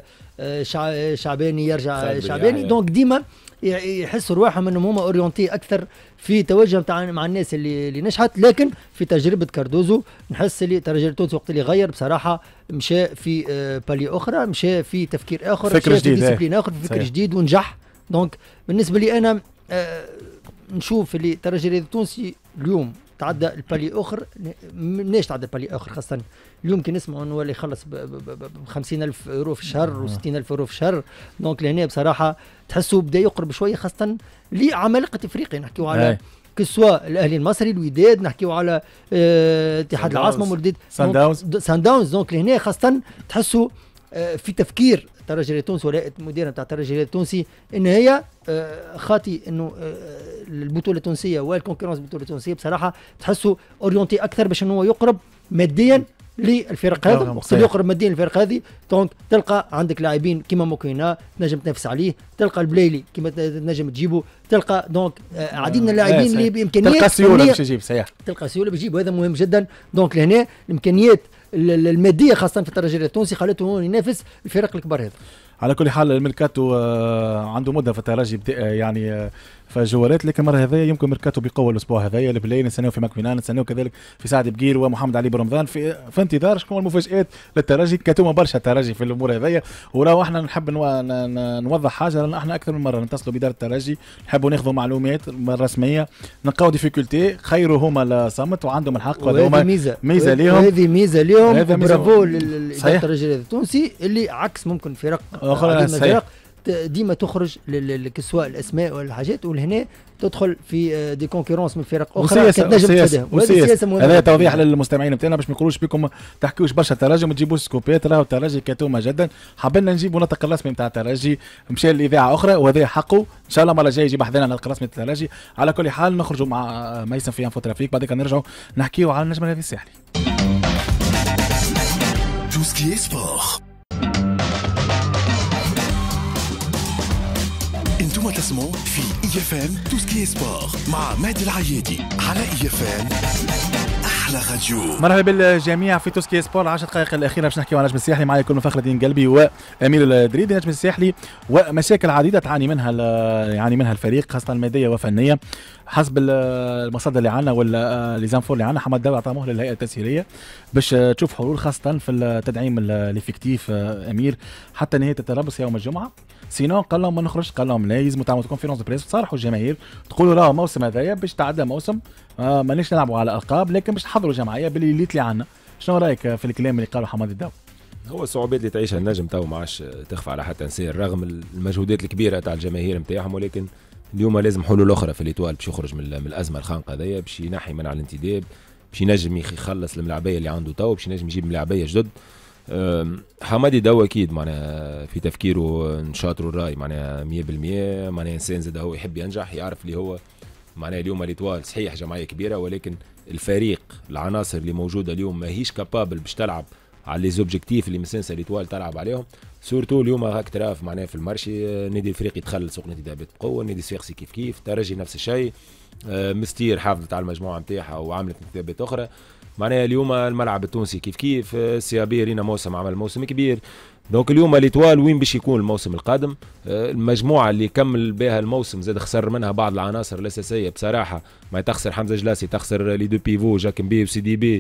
شعباني يرجع شعباني. دونك ديما يحسوا رواحهم انهم هما اورينتي اكثر في توجه متاع مع الناس اللي اللي نجحت. لكن في تجربه كاردوزو نحس اللي الترجي التونسي وقت اللي غير بصراحه مشى في بالي اخرى، مشى في تفكير اخر، فكر مشى جديد في ديسيبلين اخر، في فكر جديد ونجح. دونك بالنسبه لي انا آه نشوف اللي الترجي التونسي اليوم تعدى البالي اخر. مناش تعدى البالي اخر خاصه اليوم كي نسمعوا انه اللي يخلص ب خمسين ألف اورو في الشهر و ستين ألف اورو في الشهر. دونك لهنا بصراحه تحسوا بدا يقرب شويه خاصه لعمالقه افريقيا. نحكيو على كسوا الاهلي المصري الوداد، نحكيو على اتحاد آه العاصمه والوداد سان داونز سان داونز. دونك لهنا خاصه تحسوا آه في تفكير الترجي التونسي ولاء المدير نتاع الترجي التونسي ان هي آه خاطي انه آه البطوله التونسيه والكونكورونس البطوله التونسيه بصراحه تحسوا اورينتي اكثر باش انه هو يقرب ماديا للفرق هذا. وقت يقرب ماديا للفرق هذه دونك تلقى عندك لاعبين كيما موكينا تنجم تنافس عليه، تلقى البليلي كيما تنجم تجيبه، تلقى دونك آه عديد من اللاعبين اللي بامكانيات تلقى سيوله باش يجيب صحيح تلقى سيوله باش يجيب، وهذا مهم جدا. دونك لهنا الامكانيات الماديه خاصه في الترجي التونسي خلته هو ينافس الفرق الكبار هذا. على كل حال الميركاتو عنده مده في الترجي يعني فالجوارات، لكن المره هذه يمكن ميركاتو بقوه الاسبوع هذايا البلاي نستناو في ماكميلان، نستناو كذلك في سعد بقير ومحمد علي برمضان في, في انتظار شكون المفاجات للترجي. كاتوما برشا الترجي في الامور هذيا، وراه احنا نحب نو... نوضح حاجه، لان احنا اكثر من مره نتصلوا باداره الترجي نحبوا ناخذوا معلومات رسميه، نلقاو ديفيكولتي خيرهما الصمت وعندهم الحق، وهذه ميزه ميزه ليهم، هذه ميزه ليهم. برافو للاداره الترجي التونسي اللي عكس ممكن فرق اخرى ديما تخرج لكسواء الاسماء والحاجات، ولهنا تدخل في دي كونكورونس من فرق اخرى كتنجم تفادهم. وسياسه هذا توضيح للمستمعين نتاعنا باش ما يقولوش بكم تحكيوش برشا الترجي وما تجيبوش سكوبات. راهو الترجي كاتوما جدا، حبينا نجيبوا نطق الرسمي نتاع الترجي، مشى الاذاعه اخرى وهذا حقه، ان شاء الله المره الجايه يجيب حذنا النطق الرسمي تاع الترجي. على كل حال نخرجوا مع ميسن في انفو ترافيك، بعد كده نرجعوا نحكيوا على النجم الرياضي الساحلي. توسكي سبور. انتم تسمعوا في اي اف ام توسكي سبور مع مادي العيادي على اي اف ام احلى راديو. مرحبا بالجميع في توسكي سبور. عشر دقائق الاخيره باش نحكيو على النجم الساحلي. معايا كل من فخر الدين قلبي وامير الدريدي. النجم الساحلي ومشاكل عديده تعاني منها يعاني منها الفريق خاصه ماديه وفنيه حسب المصادر اللي عندنا ولا لي زانفور اللي عندنا. حمد داوي عطى مهله للهيئه التسييريه باش تشوف حلول خاصه في التدعيم الافكتيف امير حتى نهايه التربص يوم الجمعه. سينو قال لهم ما نخرجش، قال لهم لا يلزموا تعملوا كونفيرونس بريس تصارحوا الجماهير تقولوا راه الموسم هذايا باش تعدى موسم آه مانيش نلعبوا على الالقاب، لكن باش تحضروا جمعيه باللي اللي عندنا. شنو رايك في الكلام اللي قاله حماد الداوي؟ هو الصعوبات اللي تعيشها النجم تو ما عادش تخفى على حتى انسان رغم المجهودات الكبيره تاع الجماهير نتاعهم، ولكن اليوم لازم حلول اخرى في الاطوال باش يخرج من, من الازمه الخانقه هذيا، باش ينحي من على الانتداب، باش ينجم يخلص الملاعبيه اللي عنده تو، باش ينجم يجيب ملاعبيه جدد. حمادي دو اكيد معناها في تفكيره نشاطر الراي معناها مية بالمية، معناها انسان زاد هو يحب ينجح، يعرف اللي هو معناها اليوم الاطوال صحيح جمعيه كبيره، ولكن الفريق العناصر اللي موجوده اليوم ماهيش كابابل باش تلعب على لي زوبجيكتيف اللي مسنسه الاطوال تلعب عليهم. سورتو اليوم هاك تراف معناها في المارشي نادي الفريق يدخل سوق الانتدابات بقوه، نادي الصفاقسي كيف كيف، ترجي نفس الشيء، مستير حافظت على المجموعه نتاعها وعملت انتدابات اخرى. معناها اليوم الملعب التونسي كيف كيف، السيابي رينا موسم عمل موسم كبير. دونك اليوم الاطوال وين باش يكون الموسم القادم؟ المجموعه اللي كمل بها الموسم زاد خسر منها بعض العناصر الاساسيه بصراحه، ما تخسر حمزه جلاسي، تخسر لي دو بيفو جاك مبي وسي دي بي،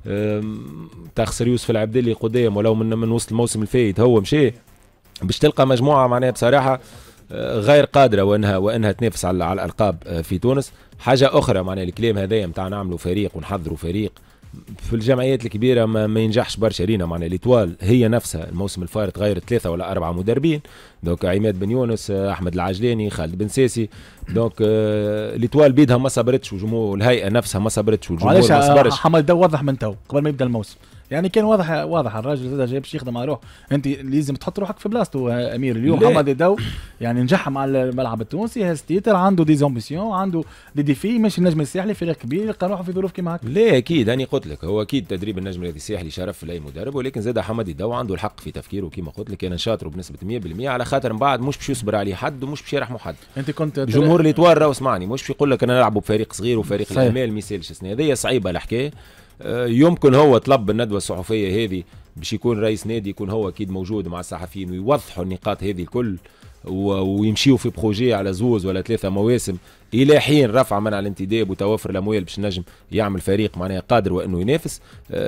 تخسر يوسف العبدلي قدام ولو من من وسط الموسم الفايت هو مشى، باش تلقى مجموعه معناها بصراحه غير قادره وانها وانها تنافس على الالقاب في تونس. حاجه اخرى معناها الكلام هذايا نتاع نعملوا فريق ونحضروا فريق في الجمعيات الكبيره ما, ما ينجحش برشا لينا. معناها الاطوال هي نفسها الموسم الفارط غيرت ثلاثه ولا اربعه مدربين، دونك عماد بن يونس، احمد العجلاني، خالد بن ساسي، دونك آه الاطوال بيدها ما صبرتش وجمهور الهيئه نفسها ما صبرتش والجمهور ما صبرش. حمد دو وضح من تو قبل ما يبدا الموسم، يعني كان واضح واضح الراجل زاد جاي باش يخدم على روح، انت لازم تحط روحك في بلاصته امير. اليوم محمد الدو يعني نجح مع الملعب التونسي، هاز تيتر، عنده دي زومبيسيون، عنده دي ديفي، ماشي النجم الساحلي فريق كبير يلقى روحه في ظروف كيما هكا. لا اكيد انا قلت لك هو اكيد تدريب النجم الساحلي شرف لاي مدرب، ولكن زاد حمد الدو عنده الحق في تفكيره كيما قلت لك انا شاطره بنسبه مية بالمية، على خاطر من بعد مش باش يصبر عليه حد ومش باش يرحموا حد. انت كنت جمهور الاطوال راهو اسمعني مش باش يقول لك انا نلعبوا بفريق صغير وفريق الامال ما يسالش السنه هذه صعيبه الحكايه. يمكن هو طلب الندوه الصحفيه هذه باش يكون رئيس نادي، يكون هو اكيد موجود مع الصحفيين ويوضحوا النقاط هذه الكل ويمشيوا في بروجي على زوز ولا ثلاثه مواسم الى حين رفع منع الانتداب وتوفر الاموال باش نجم يعمل فريق معناها قادر وانه ينافس.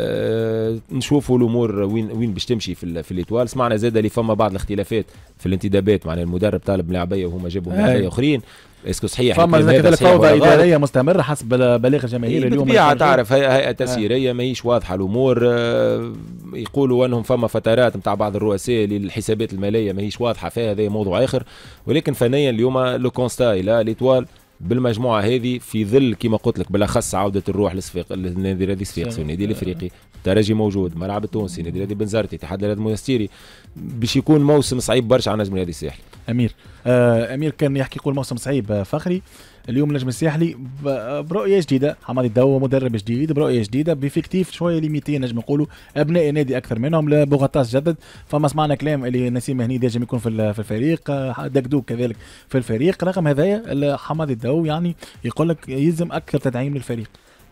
أه نشوفوا الامور وين وين باش تمشي في في الاطوال. سمعنا زاد اللي فما بعض الاختلافات في الانتدابات، معناها المدرب طالب ملاعبيه وهما جابوا ملاعبيه اخرين. اسكو صحيح فما كذلك فوضى اداريه مستمره حسب بلاغ الجماهير اليوم؟ بالطبيعه تعرف هيئه تسييريه ماهيش واضحه الامور. آه يقولوا انهم فما فترات نتاع بعض الرؤساء للحسابات الماليه ماهيش واضحه فيها، هذا موضوع اخر. ولكن فنيا اليوم لو كونستا الى الاطوال بالمجموعه هذه في ظل كما قلت لك بالاخص عوده الروح للصفاق النادي الرياضي الصفاقسي والنادي الافريقي، الترجي موجود، ملعب التونسي، نادي الرياضي بنزرتي، اتحاد الرياضي المنستيري، باش يكون موسم صعيب برشا على نجم الرياضي الساحلي. امير آه امير كان يحكي يقول موسم صعيب فخري. اليوم النجم الساحلي برؤيه جديده، حماد الدو مدرب جديد برؤيه جديده بفيكتيف شويه ليميتي نجم نقولوا ابناء نادي اكثر منهم لبوغطاس جدد. فما سمعنا كلام اللي نسيم هنيدي ينجم يكون في في الفريق، دكدوك كذلك في الفريق. رغم هذايا حماد الدو يعني يقول لك يلزم اكثر تدعيم للفريق.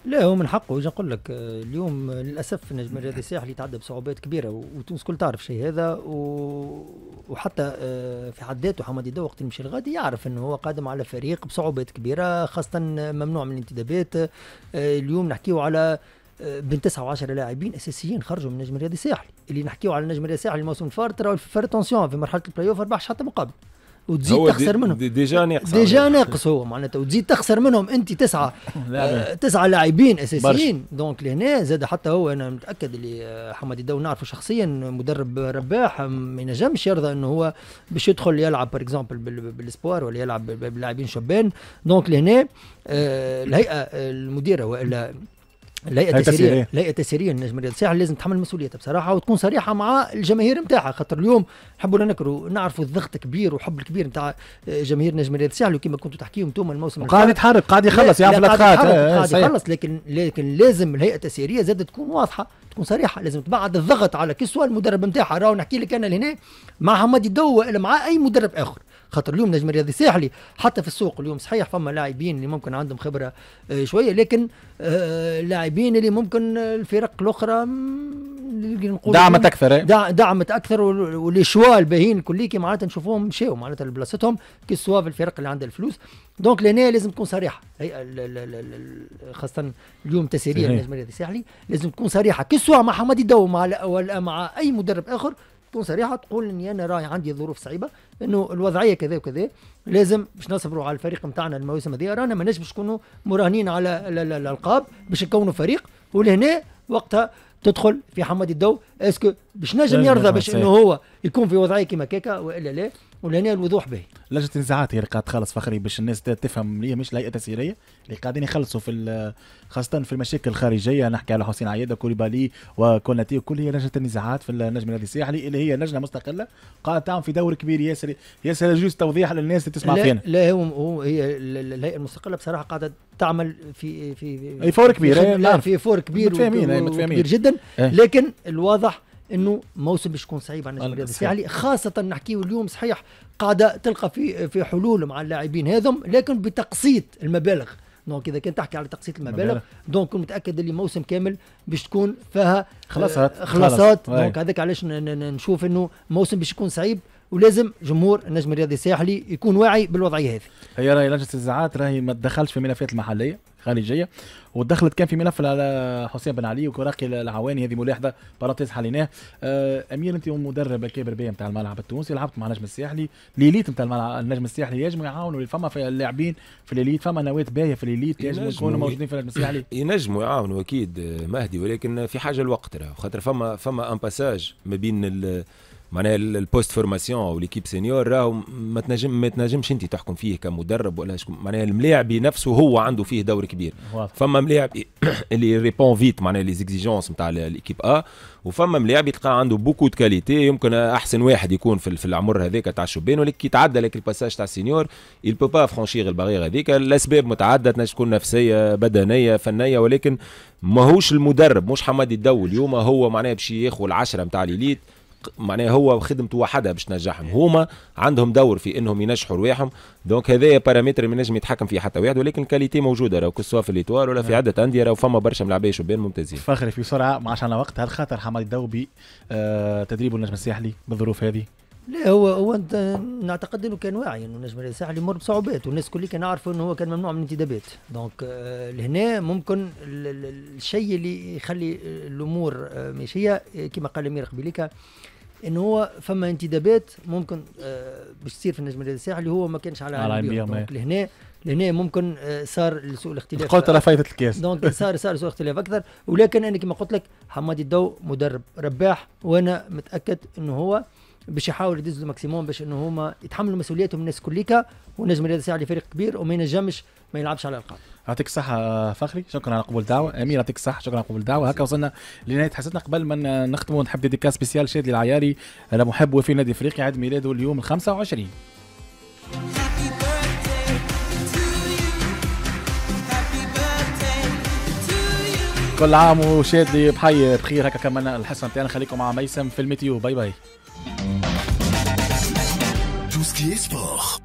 لا هو من حقه. جا نقول لك اليوم للاسف النجم الرياضي الساحلي تعدى بصعوبات كبيره وتونس كل تعرف شيء هذا، و... وحتى في حد ذاته حمادي دو وقت يمشي الغادي يعرف انه هو قادم على فريق بصعوبات كبيره، خاصه ممنوع من الانتدابات. اليوم نحكيو على بين تسعة وعشرة لاعبين اساسيين خرجوا من النجم الرياضي الساحلي. اللي نحكيو على النجم الرياضي الساحلي الموسم الفارط ترى فرق تونسيون في مرحله البلاي اوف ربحش حتى مقابل، وتزيد تخسر منهم دي ديجا ناقص ديجا ناقص هو معناتها، وتزيد تخسر منهم انت تسعه آه تسعه لاعبين اساسيين. دونك لهنا زاد حتى هو انا متاكد اللي حمادي دو نعرفه شخصيا مدرب رباح ما ينجمش يرضى انه هو باش يدخل يلعب بار اكزومبل بالسبوار ولا يلعب باللاعبين شبان. دونك لهنا آه الهيئه المديره والا الهيئه التسييريه الهيئه التسييريه للنجم الرياضي الساحلي لازم تحمل مسؤوليتها بصراحه، وتكون صريحه مع الجماهير نتاعها، خاطر اليوم نحبوا نكروا نعرفوا الضغط كبير وحب الكبير نتاع جماهير النجم الرياضي الساحلي، وكما كنتوا تحكيوا انتم الموسم قاعد يتحرك قاعد يخلص يعمل لقاءات قاعد يخلص، لكن لكن لازم الهيئه التسييريه زادت تكون واضحه تكون صريحه، لازم تبعد الضغط على كسوة المدرب نتاعها. راهو نحكي لك انا لهنا مع حمادي دو ولا مع اي مدرب اخر، خاطر اليوم نجم الرياضي الساحلي حتى في السوق اليوم صحيح فما لاعبين اللي ممكن عندهم خبره شويه، لكن لاعبين اللي ممكن الفرق الاخرى دعمت اكثر دعمت اكثر والشوا الباهين كليكي معناتها نشوفوهم مشاو معناتها لبلاصتهم كسوا في الفرق اللي عندها الفلوس. دونك لهنا لازم تكون صريحه هي خاصه اليوم تسييريه النجم الرياضي الساحلي لازم تكون صريحه كسوا مع حمادي دو مع ولا مع اي مدرب اخر، تكون صريحه تقول اني انا راهي عندي ظروف صعيبه انه الوضعيه كذا وكذا، لازم باش نصبروا على الفريق نتاعنا المواسم هذه، رانا ما نجمش نكونوا مراهنين على الالقاب باش نكونوا فريق. ولهنا وقتها تدخل في حمادي الدو اسكو باش نجم يرضى باش انه هو يكون في وضعيه كيما كيكا والا لا، ولهنا الوضوح به. لجنه النزاعات هي اللي قاعد تخلص فخري باش الناس تفهم هي مش الهيئه التسييريه اللي قاعدين يخلصوا في خاصه في المشاكل الخارجيه، نحكي على حسين عياده كوليبالي وكوناتي وكل هي لجنه النزاعات في النجم الرياضي الساحلي اللي هي لجنه مستقله قاعده تعمل في دور كبير ياسر ياسر يجوز توضيح للناس اللي تسمع فينا. لا هو هو هي الهيئه المستقله بصراحه قاعده تعمل في في في فور كبير في, في فور كبير متفاهمين كبير جدا اه. لكن الواضح انه موسم باش يكون صعيب على النجم الرياضي الساحلي، خاصه نحكيو اليوم صحيح قاعده تلقى في في حلول مع اللاعبين هذم لكن بتقسيط المبالغ. دونك اذا كان تحكي على تقسيط المبالغ دونك كن متاكد اللي موسم كامل باش تكون فيها خلاصات خلاصات. دونك هذاك علاش نشوف انه موسم باش يكون صعيب، ولازم جمهور النجم الرياضي الساحلي يكون واعي بالوضعيه هذه. هي راهي لجنه النزاعات راهي ما تدخلش في الملفات المحليه خارجيه، ودخلت كان في ملف على حسين بن علي وكراقي العواني، هذه ملاحظه بارانتيز حليناه. آه امير انت مدرب الكبير بيه نتاع الملعب التونسي، لعبت مع النجم الساحلي، ليليت نتاع الملعب النجم الساحلي يجموا يعاونوا فما في اللاعبين في الليليت، فما نواه باهيه في الليليت يجموا يكونوا موجودين في النجم الساحلي. ينجموا يعاونوا اكيد مهدي، ولكن في حاجه الوقت راه خاطر فما فما ان باساج ما بين معناها البوست فورماسيون او ليكيب سينيور، راهو ما تنجم ما تنجمش انت تحكم فيه كمدرب ولا معناها الملاعبي نفسه هو عنده فيه دور كبير. فما ملاعبي اللي ريبون فيت معناها لي زيكزيجونس نتاع ليكيب ا، وفما ملاعبي تلقى عنده بوكو دو كاليتي، يمكن احسن واحد يكون في, في العمر هذاك تاع الشبان، ولكن كي تعدى لك الباساج تاع السينيور il peut pas franchir البارير هذيك. الاسباب متعدده، تنجم تكون نفسيه بدنيه فنيه، ولكن ماهوش المدرب مش حمادي الدو اليوم هو معناها باش ياخذ العشره نتاع ليليت، معناها هو خدمته وحدها باش تنجحهم، هما عندهم دور في انهم ينجحوا رواحهم. دونك هذايا بارامتر ما نجم يتحكم فيه حتى واحد، ولكن الكاليتي موجوده راهو كسوا في الاطوار ولا في عده انديه، راهو فما برشا ملاعبيه شبان ممتازين. فخري في سرعه ما عادش عندنا وقت، هل خاطر حمادي الدو آه تدريب النجم الساحلي بالظروف هذه؟ لا هو هو انت نعتقد انه كان واعي انه النجم الرياضي الساحلي يمر بصعوبات، والناس كل كان عارفه انه هو كان ممنوع من الانتدابات. دونك آه لهنا ممكن الشيء اللي يخلي الامور آه ماشيه كما قال امير قبيليك، انه هو فما انتدابات ممكن آه باش تصير في النجم الرياضي الساحلي هو ما كانش على علم. لهنا لهنا ممكن آه صار سوء الاختلاف، قلت راه فايته الكاس. دونك صار صار سوء اختلاف اكثر، ولكن انا كما قلت لك حمادي الدو مدرب رباح، وانا متاكد انه هو باش يحاول يدز الماكسيموم باش انه هما يتحملوا مسؤولياتهم الناس كليكا، والنجم الرياضي الساحلي فريق كبير وما ينجمش ما يلعبش على الالقاب. يعطيك الصحة فخري، شكرا على قبول الدعوة. أمير يعطيك الصحة، شكرا على قبول الدعوة. هكا وصلنا لنهاية حصتنا. قبل ما نختموا نحب ديديكاس سبيسيال شادي العياري لمحب وفي نادي افريقيا، عيد ميلاده اليوم الخمسة وعشرين. كل عام وشادي بحي بخير. هكا كملنا الحصة نتاعنا، خليكم مع ميسم في الميتيو. باي باي.